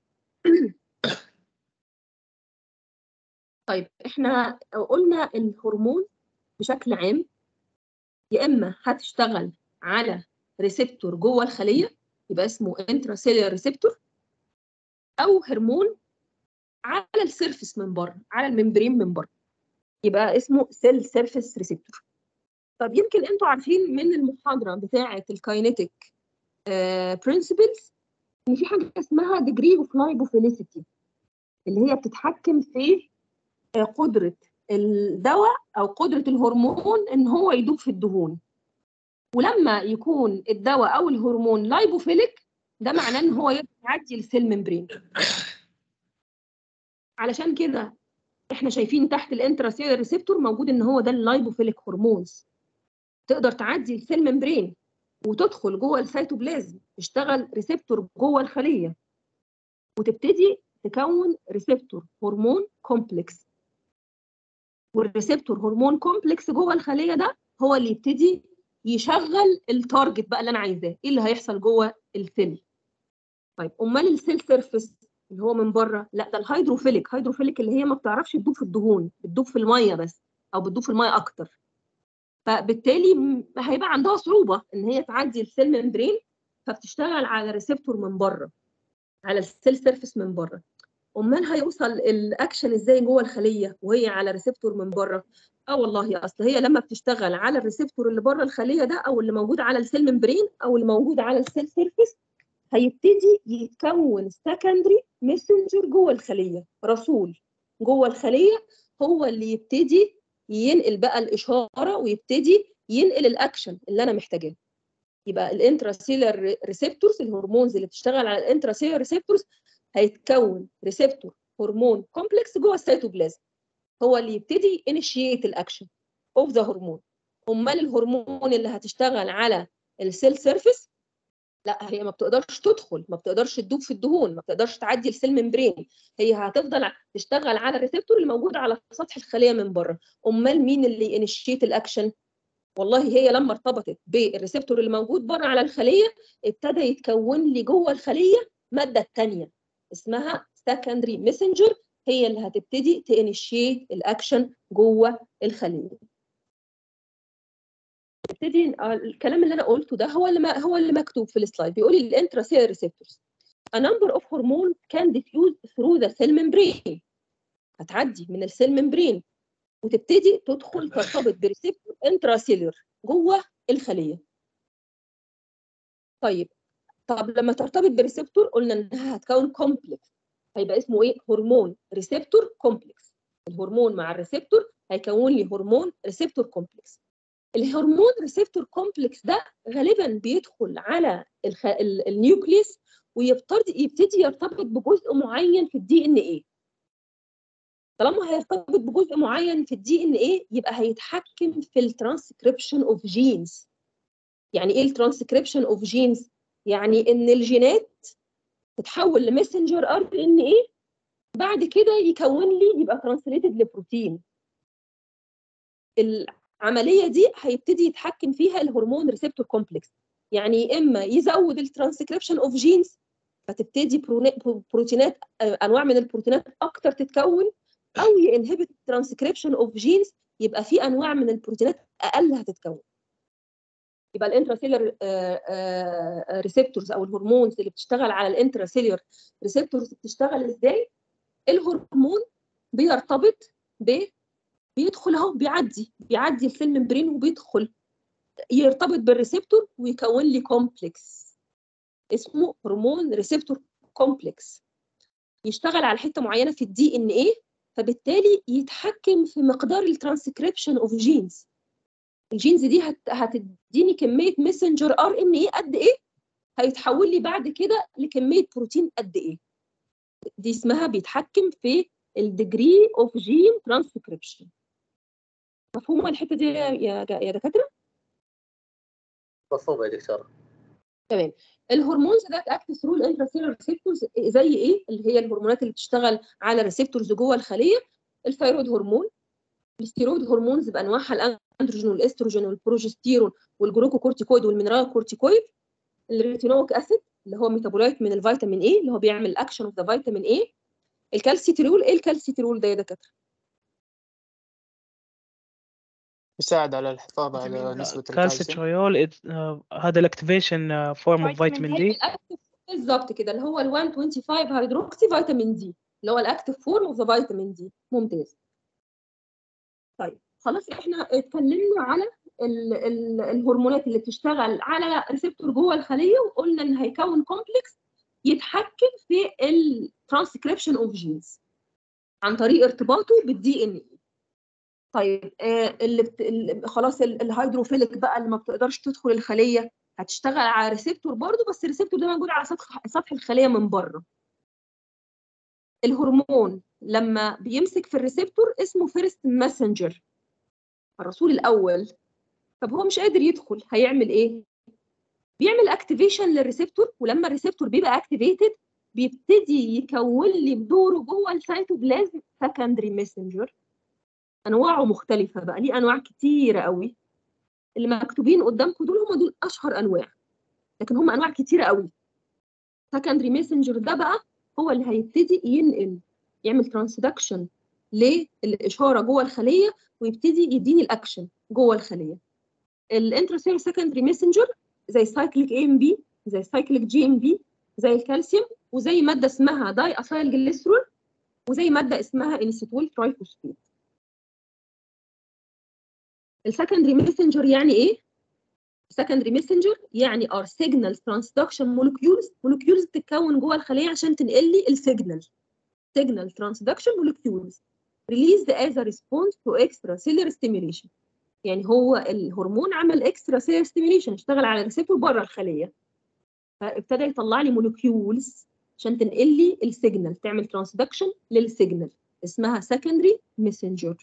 طيب احنا قلنا الهرمون بشكل عام يا اما هتشتغل على ريسبتور جوه الخليه يبقى اسمه انتراسيلولار ريسبتور او هرمون على السيرفس من بره، على الممبرين من بره، يبقى اسمه سيل سيرفيس ريسبتور. طب يمكن انتوا عارفين من المحاضره بتاعه الكاينيتيك برنسبلز ان في حاجه اسمها ديجري اوف لايبوفيليسيتي، اللي هي بتتحكم في آه قدره الدواء او قدره الهرمون ان هو يدوب في الدهون. ولما يكون الدواء او الهرمون لايبوفيليك ده معناه ان هو يقدر يعدي السيل ممبرين. علشان كده احنا شايفين تحت الانتراسيلولار ريسبتور موجود ان هو ده اللايبوفيليك هرمونز، تقدر تعدي السيل ممبرين وتدخل جوه السيتوبلازم، تشتغل ريسبتور جوه الخليه وتبتدي تكون ريسبتور هرمون كومبلكس. والريسبتور هرمون كومبلكس جوه الخليه ده هو اللي يبتدي يشغل التارجت بقى اللي انا عايزاه، ايه اللي هيحصل جوه السيل. طيب امال السيل سيرفيس اللي هو من بره، لا ده الهيدروفيليك، هيدروفيليك اللي هي ما بتعرفش تدوب في الدهون، بتدوب في الميه بس او بتدوب في الميه اكتر، فبالتالي هيبقى عندها صعوبه ان هي تعدي السيل ممبرين، فبتشتغل على ريسبتور من بره، على السيل سيرفيس من بره. امال هيوصل الاكشن ازاي جوه الخليه وهي على ريسبتور من بره؟ اه والله اصل هي لما بتشتغل على الريسبتور اللي بره الخليه ده او اللي موجود على السيل ممبرين او اللي موجود على السيل سيرفيس، هيبتدي يتكون سكندري ميسنجر جوه الخليه، رسول جوه الخليه هو اللي يبتدي ينقل بقى الاشاره ويبتدي ينقل الاكشن اللي انا محتاجاه. يبقى الانتراسيلر ريسبتورز، الهرمونز اللي بتشتغل على الانتراسيلر ريسبتورز، هيتكون ريسبتور هرمون كومبلكس جوه السيتوبلازم هو اللي يبتدي انيشيت الاكشن اوف ذا هرمون. امال الهرمون اللي هتشتغل على السيل سيرفيس لا، هي ما بتقدرش تدخل، ما بتقدرش تدوب في الدهون، ما بتقدرش تعدي السيل ممبرين، هي هتفضل تشتغل على الريسبتور اللي موجود على سطح الخليه من بره. امال مين اللي انيشيت الاكشن؟ والله هي لما ارتبطت بالريسبتور اللي موجود بره على الخليه ابتدى يتكون لي جوه الخليه ماده ثانيه اسمها سكندري ميسنجر، هي اللي هتبتدي تانيشيت الاكشن جوه الخليه. ابتدي الكلام اللي انا قلته ده هو اللي ما هو اللي مكتوب في السلايد، بيقول لي الانتراسيلولار ريسبتورز a number of hormones can diffuse through the cell membrane، هتعدي من السيل ممبرين وتبتدي تدخل ترتبط بريسبتور انتراسيلولار جوه الخليه. طيب طب لما ترتبط بريسبتور قلنا انها هتكون كومبلكس، هيبقى اسمه ايه؟ هرمون ريسبتور كومبلكس. الهرمون مع الريسبتور هيكون لي هرمون ريسبتور كومبلكس. الهرمون ريسبتور كومبلكس ده غالبا بيدخل على الخ... النيوكليس ويبتدي يبتدي يرتبط بجزء معين في الدي ان ايه. طالما هيرتبط بجزء معين في الدي ان ايه يبقى هيتحكم في الترانسكريبشن اوف جينز. يعني ايه الترانسكريبشن اوف جينز؟ يعني ان الجينات تتحول لمسنجر ار ان ايه، بعد كده يكون لي يبقى ترانسليتد لبروتين. العمليه دي هيبتدي يتحكم فيها الهرمون ريسبتور كومبلكس، يعني اما يزود الترانسكريبشن اوف جينز فتبتدي بروتينات، انواع من البروتينات اكتر تتكون، او ينهبت الترانسكريبشن اوف جينز يبقى في انواع من البروتينات اقل هتتكون. يبقى الانتراسيلر ريسبتورز او الهرمونز اللي بتشتغل على الانتراسيلر ريسبتورز بتشتغل ازاي؟ الهرمون بيرتبط ب بيدخل اهو، بيعدي بيعدي السيل ممبرين وبيدخل يرتبط بالريسبتور ويكون لي كومبلكس اسمه هرمون ريسبتور كومبلكس، يشتغل على حته معينه في الدي ان ايه، فبالتالي يتحكم في مقدار الترانسكريبشن اوف جينز. الجينز دي هت... هتديني كميه ميسنجر ار ان ايه قد ايه، هيتحول لي بعد كده لكميه بروتين قد ايه. دي اسمها بيتحكم في الديجري اوف جين ترانسكريبشن. مفهومه الحته دي يا يا دكاتره؟ مفهوم يا دكتوره. تمام. الهرمونز ده اكت ثرو الانتراسيلولار ريسبتورز زي ايه؟ اللي هي الهرمونات اللي بتشتغل على ريسبتورز جوه الخليه. الثيرويد هرمون، الستيرويد هرمونز بانواعها الاندروجين والاستروجين والبروجستيرون والجلوكوكورتيكويد والمينرال كورتيكويد. الريتينويك اسيد اللي هو ميتابولايت من الفيتامين اي اللي هو بيعمل اكشن اوف ذا فيتامين اي. الكالسيترول، ايه الكالسيترول ده يا دكاتره؟ يساعد على الحفاظ على نسبة الكالسيوم. كالسيتريول هذا الاكتيفيشن فورم اوف فيتامين دي. بالظبط كده، اللي هو ال مية وخمسة وعشرين هيدروكسي فيتامين دي، اللي هو الاكتيف فورم اوف ذا فيتامين دي. ممتاز. طيب خلاص، احنا اتكلمنا على ال ال الهرمونات اللي بتشتغل على ريسبتور جوه الخليه، وقلنا ان هيكون كومبلكس يتحكم في الترانسكريبشن اوف جينز عن طريق ارتباطه بالدي ان اي. طيب آه اللي, بت... اللي خلاص الهيدروفيليك بقى اللي ما بتقدرش تدخل الخليه هتشتغل على ريسبتور برضه، بس الريسبتور ده موجود على سطح سطح الخليه من بره. الهرمون لما بيمسك في الريسبتور اسمه فيرست ماسنجر، الرسول الاول. طب هو مش قادر يدخل، هيعمل ايه؟ بيعمل اكتيفيشن للريسبتور، ولما الريسبتور بيبقى اكتيفيتد بيبتدي يكون لي بدوره جوه السيتوبلازم سكندري ماسنجر. انواعه مختلفه بقى، ليه انواع كتيره قوي. اللي مكتوبين قدامكم دول هم دول اشهر انواع، لكن هم انواع كتيره قوي. سكندري ماسنجر ده بقى هو اللي هيبتدي ينقل، يعمل ترانسدكشن للاشاره جوه الخليه، ويبتدي يديني الاكشن جوه الخليه. الانتراسيلولار سكندري ماسنجر زي السايكليك اي ام بي، زي السايكليك جي ام بي، زي الكالسيوم، وزي ماده اسمها داي اسايل جليسرول، وزي ماده اسمها انستول ترايفوسفيت. السكندري ماسنجر يعني ايه؟ السكندري ماسنجر يعني ار سيجنال ترانسدكشن مولكيولز، مولكيولز بتتكون جوه الخليه عشان تنقل لي السيجنال. سيجنال ترانسدكشن مولكيولز released as a response to extracellular stimulation. يعني هو الهرمون عمل اكسترا سيلر ستيميوليشن، اشتغل على ريسبتور بره الخليه، فابتدى يطلع لي مولكيولز عشان تنقل لي السيجنال، تعمل ترانسدكشن للسيجنال، اسمها سكندري ماسنجر.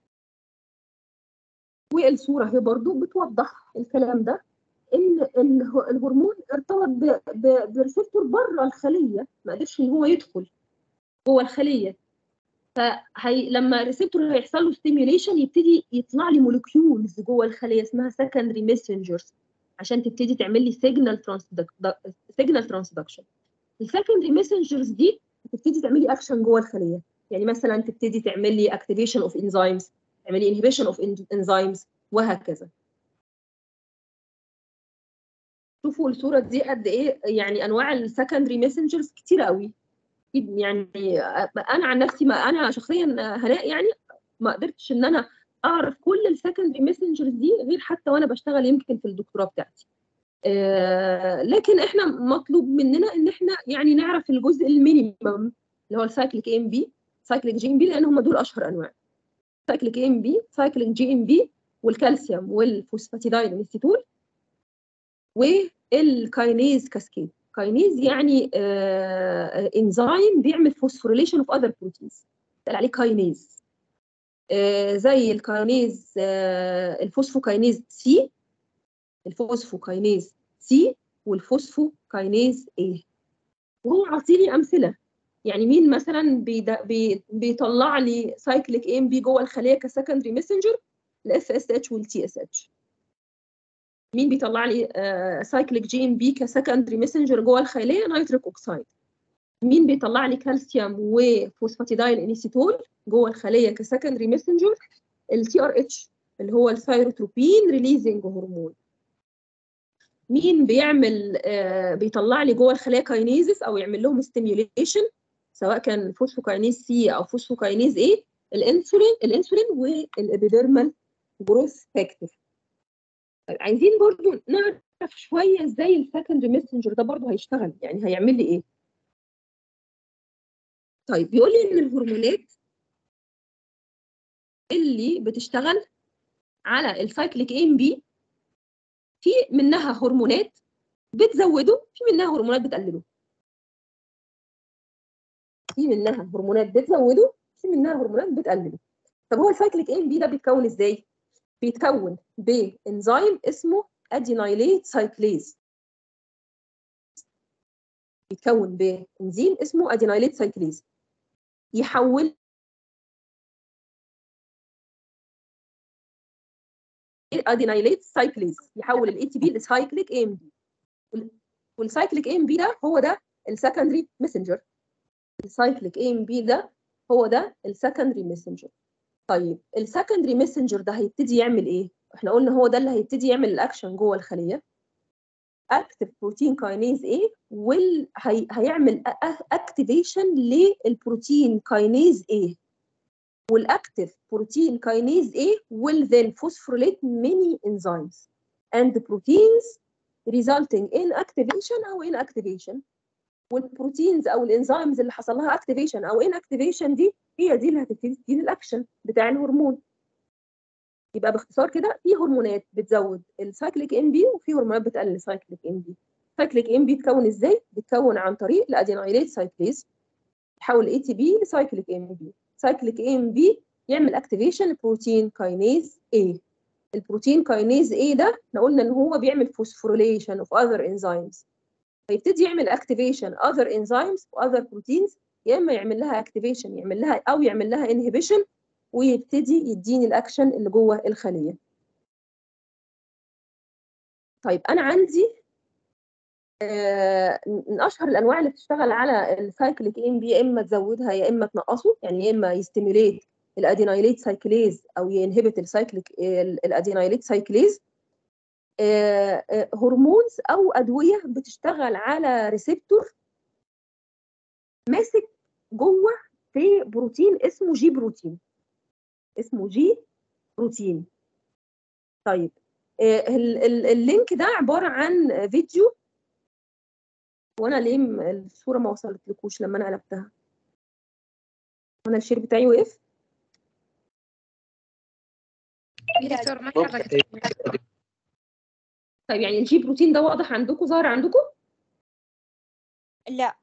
والصوره هي برضو بتوضح الكلام ده، ان الهرمون ارتبط بريسبتور بره الخليه، ما قدرش ان هو يدخل جوه الخليه، فهي لما الريسبتور هيحصل له ستيميوليشن يبتدي يطلع لي مولكيولز جوه الخليه اسمها سكندري ماسنجرز عشان تبتدي تعمل لي سيجنال سيجنال ترانسدكشن. السكندري ماسنجرز دي تبتدي تعمل لي اكشن جوه الخليه، يعني مثلا تبتدي تعمل لي اكتيفيشن اوف انزيمز، تعمل لي انهبيشن اوف انزيمز، وهكذا. شوفوا الصوره دي قد ايه، يعني انواع السكندري ماسنجرز كتيره قوي. يعني انا عن نفسي، ما انا شخصيا هناء يعني ما قدرتش ان انا اعرف كل السكندري ماسنجرز دي غير حتى وانا بشتغل يمكن في الدكتوراه بتاعتي. آه لكن احنا مطلوب مننا ان احنا يعني نعرف الجزء المينيمم اللي هو السايكليك ام بي، سايكليك جي ام بي، لان هم دول اشهر انواع. سايكليك ام بي، سايكليك جي ام بي، والكالسيوم والفوسفاتيدايل انستول، والكاينيز كاسكيد. كاينيز يعني آه انزيم بيعمل فوسفوريليشن اوف اذر بروتينز، قال عليه كاينيز. آه زي الكاينيز آه الفوسفوكاينيز سي، الفوسفوكاينيز سي والفوسفوكاينيز ايه. وهو عاطيلي امثله، يعني مين مثلا بي بيطلع لي سايكليك ام بي جوه الخليه كسكندري ماسنجر؟ الاف اس اتش والتي اس اتش. مين بيطلع لي آه سايكليك جي ام بي كسكندري ماسنجر جوه الخليه؟ نيتريك اوكسايد. مين بيطلع لي كالسيوم وفوسفاتيدايل انستول جوه الخليه كسكندري ماسنجر؟ التي ار اتش اللي هو الثايروتروبين ريليزنج هرمون. مين بيعمل آه بيطلع لي جوه الخلايا كاينيزس او يعمل لهم ستيميوليشن، سواء كان فوسفوكاينيز سي او فوسفوكاينيز ايه؟ الانسولين الانسولين والابيديرمال جروث فاكتور. طيب عايزين برضو نعرف شويه ازاي السكندري ماسنجر ده برضو هيشتغل، يعني هيعمل لي ايه. طيب بيقول لي ان الهرمونات اللي بتشتغل على السايكليك ام بي في منها هرمونات بتزوده، في منها هرمونات بتقلله. في منها هرمونات بتزوده، في منها هرمونات بتقلله. طب هو السايكليك ام بي ده بيتكون ازاي؟ بيتكون بانزيم اسمه ادينايليت سايكليز. بيتكون بانزيم اسمه ادينايليت سايكليز يحول ادينايليت سايكليز يحول الاي تي بي لسايكليك ام بي. والسايكليك ام بي ده هو ده السكندري ماسنجر. السايكليك ام بي ده هو ده السكندري ماسنجر. طيب السكندري ميسنجر ده هيبتدي يعمل ايه؟ احنا قلنا هو ده اللي هيبتدي يعمل الاكشن جوه الخليه. اكتف بروتين كاينيز ايه وال هي... هيعمل اكتيفيشن للبروتين كاينيز ايه، والاكتف بروتين كاينيز ايه will then phosphorylate many enzymes and proteins resulting in activation او inactivation. والبروتينز او الانزيمز اللي حصل لها اكتيفيشن او inactivation دي هي دي اللي هتبتدي تدي الاكشن بتاع الهرمون. يبقى باختصار كده في هرمونات بتزود السايكليك ام بي وفي هرمونات بتقلل السايكليك ام بي. سايكليك ام بي بتكون ازاي؟ بتكون عن طريق الادينايليت سايكليز تحول اي تي بي لسايكليك ام بي. سايكليك ام بي يعمل اكتيفيشن بروتين كاينيز اي. البروتين كاينيز اي ده احنا قلنا ان هو بيعمل فوسفوريليشن اوف اذر انزيمز، فيبتدي يعمل اكتيفيشن اذر انزيمز واذر بروتينز، يا اما يعمل لها اكتيفيشن يعمل لها او يعمل لها انهبيشن ويبتدي يديني الاكشن اللي جوه الخليه. طيب انا عندي آه من اشهر الانواع اللي بتشتغل على السايكليك ام بي، يا اما تزودها يا اما تنقصه، يعني يا اما يستيميليت الادينايليت سايكليز او ينهبت السايكليك الادينايليت سايكليز. آه آه هرمونز او ادويه بتشتغل على ريسبتور ماسك جوه في بروتين اسمه جي بروتين، اسمه جي بروتين. طيب اللينك ده عباره عن فيديو، وانا ليه الصوره ما وصلتلكوش لما انا قلبتها؟ وانا الشير بتاعي وقف. دكتور ما اتحركت. طيب يعني الجي بروتين ده واضح عندكم، ظاهر عندكم؟ لا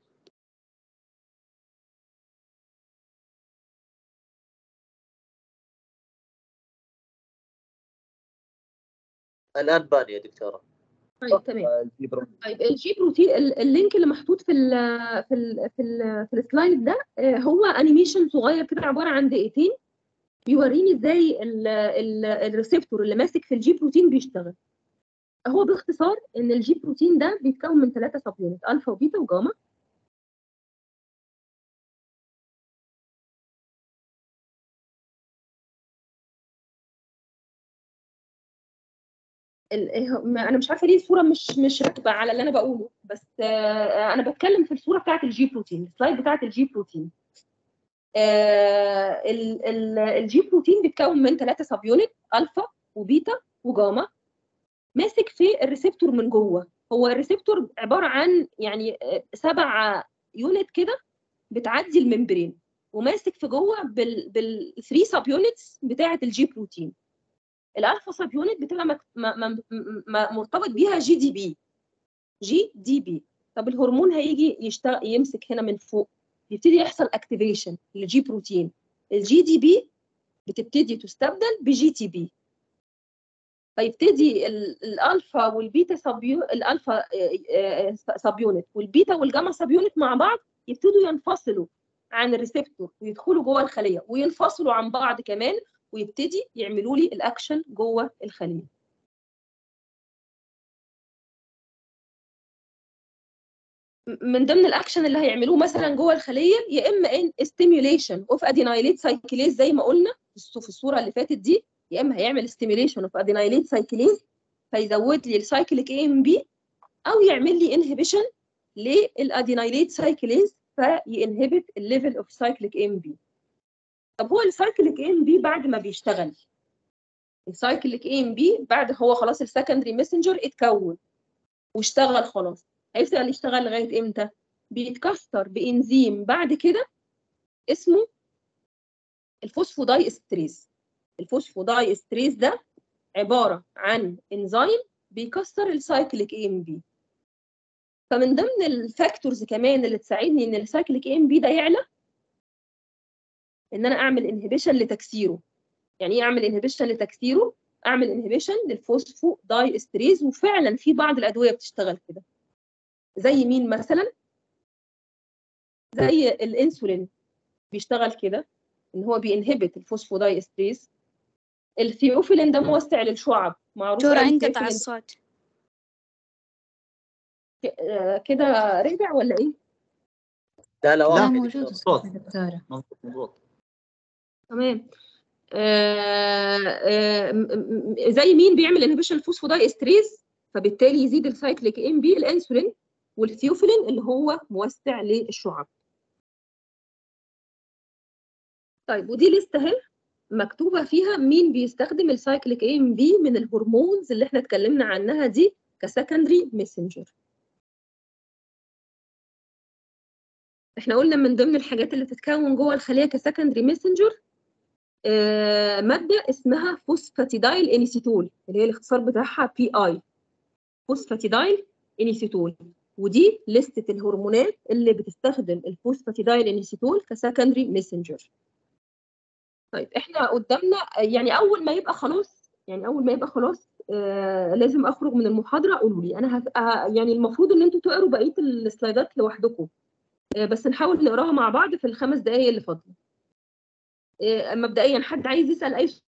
الآن بان يا دكتورة. طيب تمام. طيب الجي بروتين اللينك اللي محطوط في ال في ال في ال في السلايد ده هو انيميشن صغير كده عباره عن دقيقتين بيوريني ازاي الريسبتور اللي ماسك في الجي بروتين بيشتغل. هو باختصار ان الجي بروتين ده بيتكون من ثلاثه سب يونت، الفا وبيتا وجاما. انا مش عارفه ليه الصوره مش مش راكبه على اللي انا بقوله، بس انا بتكلم في الصوره بتاعه الجي بروتين، السلايد بتاعه الجي بروتين. الجي بروتين بيتكون من ثلاثه سب يونت، الفا وبيتا وجاما، ماسك في الريسبتور من جوه. هو الريسبتور عباره عن يعني سبع يونت كده بتعدي الممبرين، وماسك في جوه بال بالثري سب يونتس بتاعه الجي بروتين. الالفا سب يونت بتبقى مك... م... م... م... مرتبط بيها جي دي بي، جي دي بي. طب الهرمون هيجي يشتغل يمسك هنا من فوق، يبتدي يحصل اكتيفيشن للجي بروتين. الجي دي بي بتبتدي تستبدل بجي تي بي، فيبتدي الالفا والبيتا سب الالفا سب يونت والبيتا والجاما سب يونت مع بعض يبتدوا ينفصلوا عن الريسبتور ويدخلوا جوه الخليه، وينفصلوا عن بعض كمان ويبتدي يعملوا لي الاكشن جوه الخليه. من ضمن الاكشن اللي هيعملوه مثلا جوه الخليه يا اما ان ستيميوليشن اوف ادينايليت سايكليز زي ما قلنا في الصوره اللي فاتت دي، يا اما هيعمل ستيميوليشن اوف ادينايليت سايكليز فيزود لي السايكليك اي ام بي، او يعمل لي انهبيشن للادينايليت سايكليز فينهبت الليفل اوف سايكليك ام بي. طب هو السايكليك ام بي بعد ما بيشتغل، السايكليك ام بي بعد هو خلاص السكندري ميسنجر اتكون واشتغل خلاص، هيفضل يشتغل لغايه امتى؟ بيتكسر بانزيم بعد كده اسمه الفوسفوداي استريز. الفوسفوداي استريز ده عباره عن انزيم بيكسر السايكليك ام بي. فمن ضمن الفاكتورز كمان اللي تساعدني ان السايكليك ام بي ده يعلى ان انا اعمل انهبيشن لتكسيره. يعني ايه اعمل انهبيشن لتكسيره؟ اعمل انهبيشن للفوسفوداي استريز، وفعلا في بعض الادويه بتشتغل كده. زي مين مثلا؟ زي الانسولين بيشتغل كده ان هو بينهبت الفوسفوداي استريز. الثيوفيلين ده موسع للشعب، معروف دكتورة قوي. انقطع الصوت كده رجع ولا ايه؟ لا لا لا واضح موجود الصوت دكتورة. مضبوط مضبوط. تمام. آه آه زي مين بيعمل انهبيشن الفوسفوداي استريز، فبالتالي يزيد السايكليك ام بي، الانسولين والثيوفيلين اللي هو موسع للشعب. طيب ودي لسته اهي مكتوبه فيها مين بيستخدم السايكليك ام بي من الهرمونز اللي احنا اتكلمنا عنها دي كسكندري ميسنجر. احنا قلنا من ضمن الحاجات اللي بتتكون جوه الخليه كسكندري ميسنجر آه ماده اسمها فوسفاتيدايل انيسيتول، اللي هي الاختصار بتاعها بي اي، فوسفاتيدايل انيسيتول. ودي لستة الهرمونات اللي بتستخدم الفوسفاتيدايل انيسيتول كسكندري ميسنجر. طيب احنا قدامنا يعني اول ما يبقى خلاص يعني اول ما يبقى خلاص آه لازم اخرج من المحاضره قولوا لي. انا هت... يعني المفروض ان انتوا تقروا بقيه السلايدات لوحدكم، آه بس نحاول نقراها مع بعض في الخمس دقائق اللي فاضله. آه مبدئيا حد عايز يسال اي سؤال؟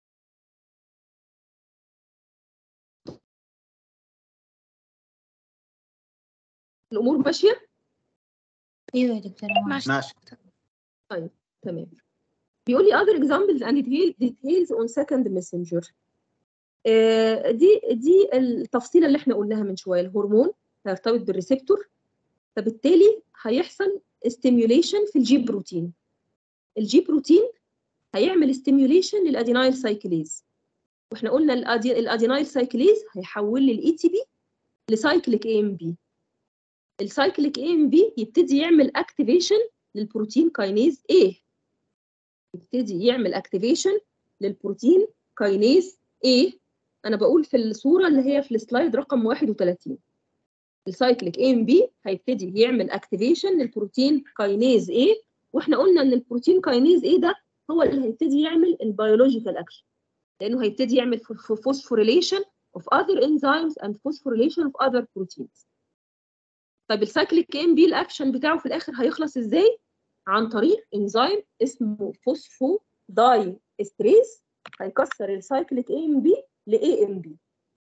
الامور ماشيه؟ ايوه يا دكتورة ماشي. ماشي. طيب تمام. بيقول لي other examples and details on second messenger. آه دي دي التفصيله اللي احنا قلناها من شويه. الهرمون هيرتبط بالريسبتور، فبالتالي هيحصل stimulation في الجي بروتين. الجي بروتين هيعمل stimulation للادينايل سايكليز، واحنا قلنا الادينايل سايكليز هيحول لي الاي تي بي لسايكليك اي ام بي. السايكليك اي ام بي يبتدي يعمل اكتيفيشن للبروتين كاينيز A، يبتدي يعمل اكتيفيشن للبروتين كاينيز A. انا بقول في الصوره اللي هي في السلايد رقم واحد وثلاثين. السايكليك اي ام بي هيبتدي يعمل اكتيفيشن للبروتين كاينيز A، واحنا قلنا ان البروتين كاينيز A ده هو اللي هيبتدي يعمل البيولوجيكال اكشن، لانه هيبتدي يعمل فوسفوريليشن of other enzymes and phosphorylation of other proteins. طيب السايكليك ام بي الاكشن بتاعه في الاخر هيخلص ازاي؟ عن طريق انزيم اسمه فوسفو داي استريز، هيكسر السايكليك ام بي لاي ام بي.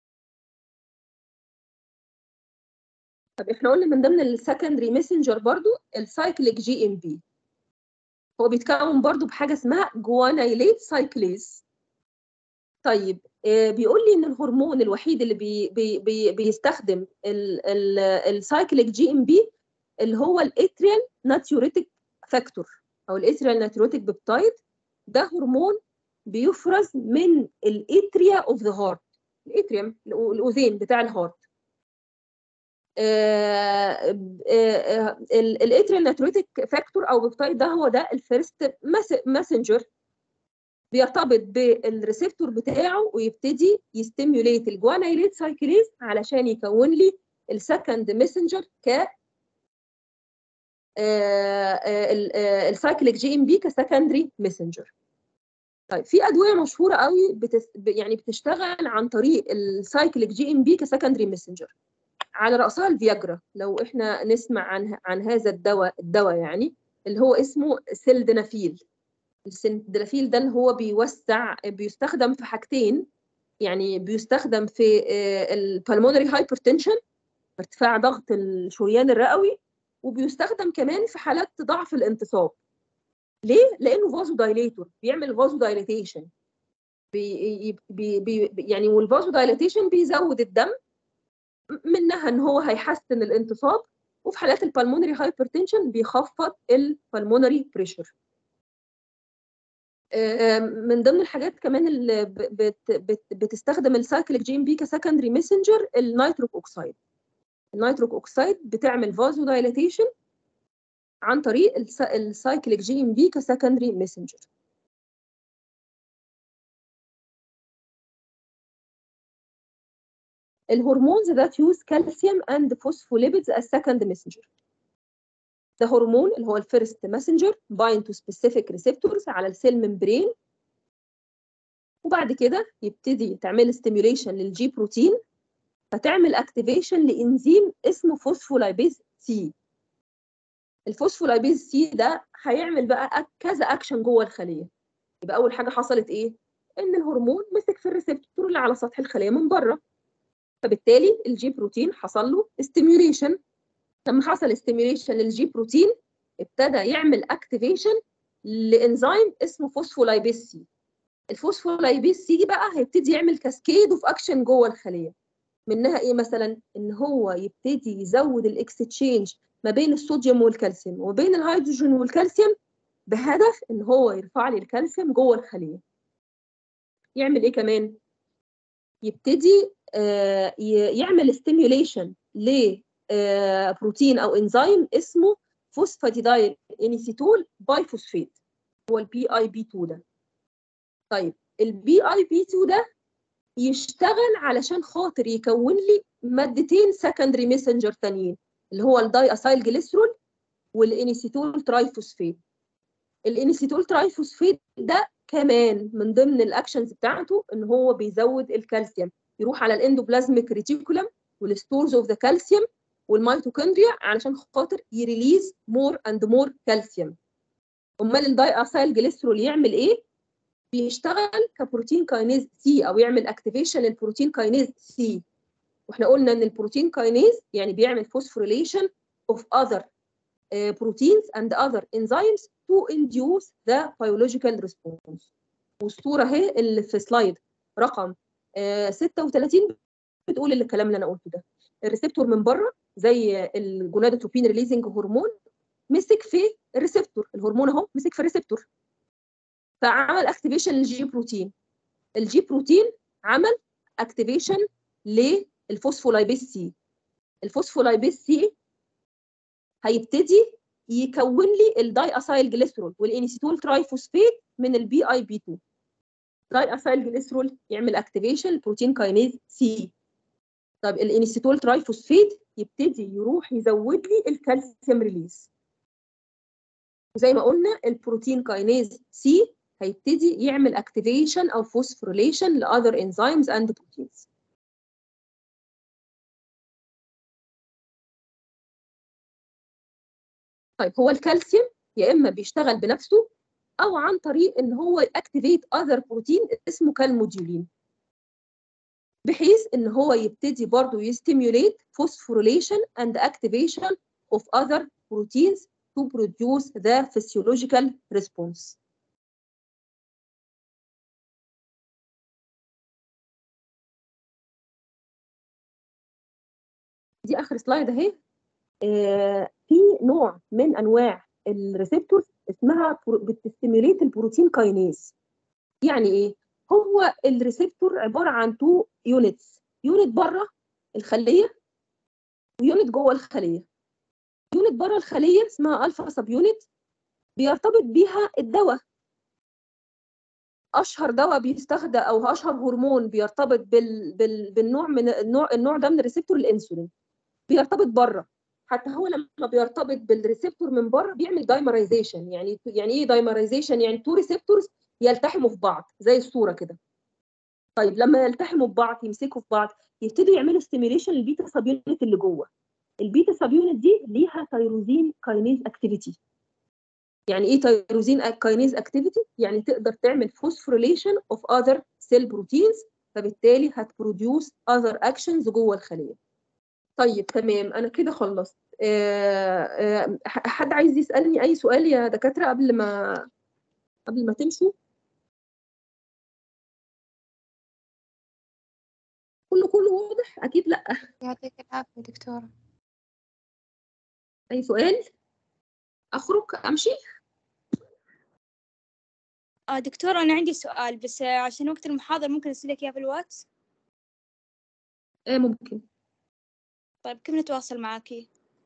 طب احنا قلنا من ضمن السكندري ميسنجر برضو السايكليك جي ام بي، هو بيتكون برضو بحاجه اسمها جوانايليت سايكليز. طيب آه بيقول لي ان الهرمون الوحيد اللي بي بي بي بيستخدم السايكليك جي ام بي اللي هو الاتريال ناتيوريتيك فاكتور او الاتريال ناتيوريتيك بيبتايد. ده هرمون بيفرز من الاتريا اوف ذا هارت، الاتريوم الاذين بتاع الهارت. الاتريال ناتيوريتيك فاكتور او بيبتايد ده هو ده الفيرست ماسنجر، بيرتبط بالريسبتور بتاعه ويبتدي يستيموليت الجوانايليت سايكليز علشان يكون لي السكند ميسنجر ك السايكليك جي ام بي كسكندري ميسنجر. طيب في ادويه مشهوره قوي بتس... يعني بتشتغل عن طريق السايكليك جي ام بي كسكندري ميسنجر، على راسها الفياجرا. لو احنا نسمع عن عن هذا الدواء الدواء يعني اللي هو اسمه سيلدنافيل. السيلدنافيل ده اللي هو بيوسع بيستخدم في حاجتين، يعني بيستخدم في البلمونري هايبرتنشن، ارتفاع ضغط الشريان الرئوي، وبيستخدم كمان في حالات ضعف الانتصاب. ليه؟ لانه فازو دايليتور، بيعمل فازو دايليتيشن بي بي بي يعني، والفازو دايليتيشن بيزود الدم، منها ان هو هيحسن الانتصاب، وفي حالات البلمونري هايبرتنشن بيخفض البلمونري بريشر. من ضمن الحاجات كمان اللي بت بت بتستخدم السايكليك جي ام بي كسكندري ميسنجر النيتروك اوكسايد. النيتروك اوكسايد بتعمل فازو دايليتيشن عن طريق السايكليك جي ام بي كسكندري ميسنجر. الهرمونز that use calcium and phospholipids as second messenger. ده هرمون اللي هو الفيرست ماسنجر bind to specific receptors على السيل ممبرين، وبعد كده يبتدي تعمل stimulation للجي بروتين، فتعمل activation لإنزيم اسمه فوسفولايبيز سي. الفوسفولايبيز سي ده هيعمل بقى كذا اكشن جوه الخليه. يبقى اول حاجه حصلت ايه؟ ان الهرمون مسك في الريسبتور اللي على سطح الخليه من بره، فبالتالي الجي بروتين حصل له ستيميوليشن. لما حصل ستيميوليشن للجي بروتين ابتدى يعمل اكتيفيشن لانزيم اسمه فوسفولايبيز سي. الفوسفولايبيز سي بقى هيبتدي يعمل كاسكيد اوف اكشن جوه الخليه. منها ايه مثلا؟ ان هو يبتدي يزود الاكستشينج ما بين الصوديوم والكالسيوم وما بين الهيدروجين والكالسيوم بهدف ان هو يرفع لي الكالسيوم جوه الخليه. يعمل ايه كمان؟ يبتدي آه يعمل ستيميوليشن لبروتين او انزيم اسمه فوسفاتيدايل انيسيتول باي فوسفيت، هو البي اي بي اتنين ده. طيب البي اي بي اتنين ده يشتغل علشان خاطر يكون لي مادتين سكندري ميسنجر تانيين اللي هو الداي اسايل جليسرول والانيسيتول ترايفوسفيت. الانيسيتول ترايفوسفيت ده كمان من ضمن الاكشنز بتاعته ان هو بيزود الكالسيوم، يروح على الاندوبلازميك ريتيكولم والستورز اوف ذا كالسيوم والميتوكوندريا علشان خاطر يريليز مور اند مور كالسيوم. امال الداي اسايل جليسرول يعمل ايه؟ بيشتغل كبروتين كاينيز سي او يعمل اكتيفيشن للبروتين كاينيز سي. واحنا قلنا ان البروتين كاينيز يعني بيعمل فوسفوريليشن اوف اذر proteins and other enzymes to induce the biological response. والصوره اهي اللي في سلايد رقم ستة وثلاثين بتقول الكلام اللي انا قلته ده. الريسبتور من بره زي الجونادوتروبين ريليزنج هرمون مسك في الريسبتور، الهرمون اهو مسك في الريسبتور فعمل اكتيفيشن للجي بروتين. الجي بروتين عمل اكتيفيشن للفوسفولايبيز سي. الفوسفولايبيز سي هيبتدي يكون لي الداي اسايل جليسرول والانيسيتول ترايفوسفيت من البي اي بي اتنين. داي اسايل جليسرول يعمل اكتيفيشن بروتين كاينيز سي. طب الانيسيتول ترايفوسفيت يبتدي يروح يزود لي الكالسيوم ريليز. وزي ما قلنا البروتين كاينيز سي هيبتدي يعمل اكتيفيشن او فوسفوريليشن لاذر انزيمز اند بروتينز. طيب هو الكالسيوم يا اما بيشتغل بنفسه او عن طريق ان هو ياكتيفيت اذر بروتين اسمه كالموديولين، بحيث ان هو يبتدي برضه يستيموليت فوسفوريليشن اند اكتيفيشن اوف اذر بروتينز to produce the physiological response. دي اخر سلايد اهي. آه في نوع من انواع الريسبتورز اسمها بتستيموليت البروتين كاينيز. يعني ايه؟ هو الريسبتور عباره عن تو يونتس، يونت بره الخليه ويونت جوه الخليه. يونت بره الخليه اسمها الفا سب يونت بيرتبط بيها الدواء. اشهر دواء بيستخدم او اشهر هرمون بيرتبط بال... بال... بالنوع من النوع النوع ده من الريسبتور الانسولين، بيرتبط بره. حتى هو لما بيرتبط بالريسبتور من بره بيعمل دايمرايزيشن. يعني يعني ايه دايمرايزيشن؟ يعني تو ريسبتورز يلتحموا في بعض زي الصوره كده. طيب لما يلتحموا ببعض يمسكوا في بعض يبتدوا يعملوا ستيميوليشن للبيتا سب يونت اللي جوه. البيتا سب يونت دي ليها تيروزين كاينيز اكتيفيتي. يعني ايه تيروزين كاينيز اكتيفيتي؟ يعني تقدر تعمل فوسفوريليشن اوف اذر سيل بروتينز، فبالتالي هتبروديوس اذر اكشنز جوه الخليه. طيب تمام انا كده خلصت. أه أه حد عايز يسالني اي سؤال يا دكاتره قبل ما قبل ما تمشوا؟ كله كله واضح اكيد؟ لا. يعطيك العافية دكتورة. اي سؤال؟ اخرج امشي؟ آه دكتورة أنا عندي سؤال بس عشان وقت المحاضرة ممكن أسألك إياه في الواتس؟ ايه ممكن. طيب كيف نتواصل معاكي؟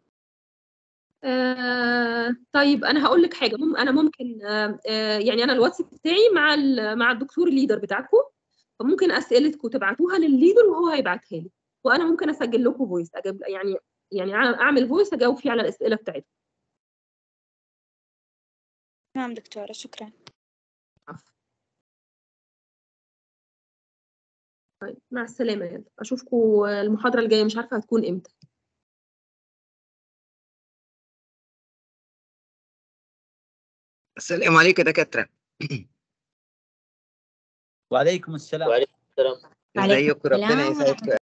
آه طيب انا هقول لك حاجه. مم انا ممكن آه آه يعني انا الواتس بتاعي مع مع الدكتور الليدر بتاعكم، فممكن اسئلتكم تبعتوها للليدر وهو هيبعتها لي، وانا ممكن اسجل لكم فويس اجيب يعني يعني اعمل فويس اجاوب فيه على الاسئله بتاعتكم. تمام دكتورة شكرا. عفوا. طيب مع السلامه، يلا اشوفكم المحاضره الجايه مش عارفه هتكون امتى. السلام عليكم يا دكاترة. وعليكم السلام. وعليكم السلام. ازيكم؟ ربنا يسعدكم.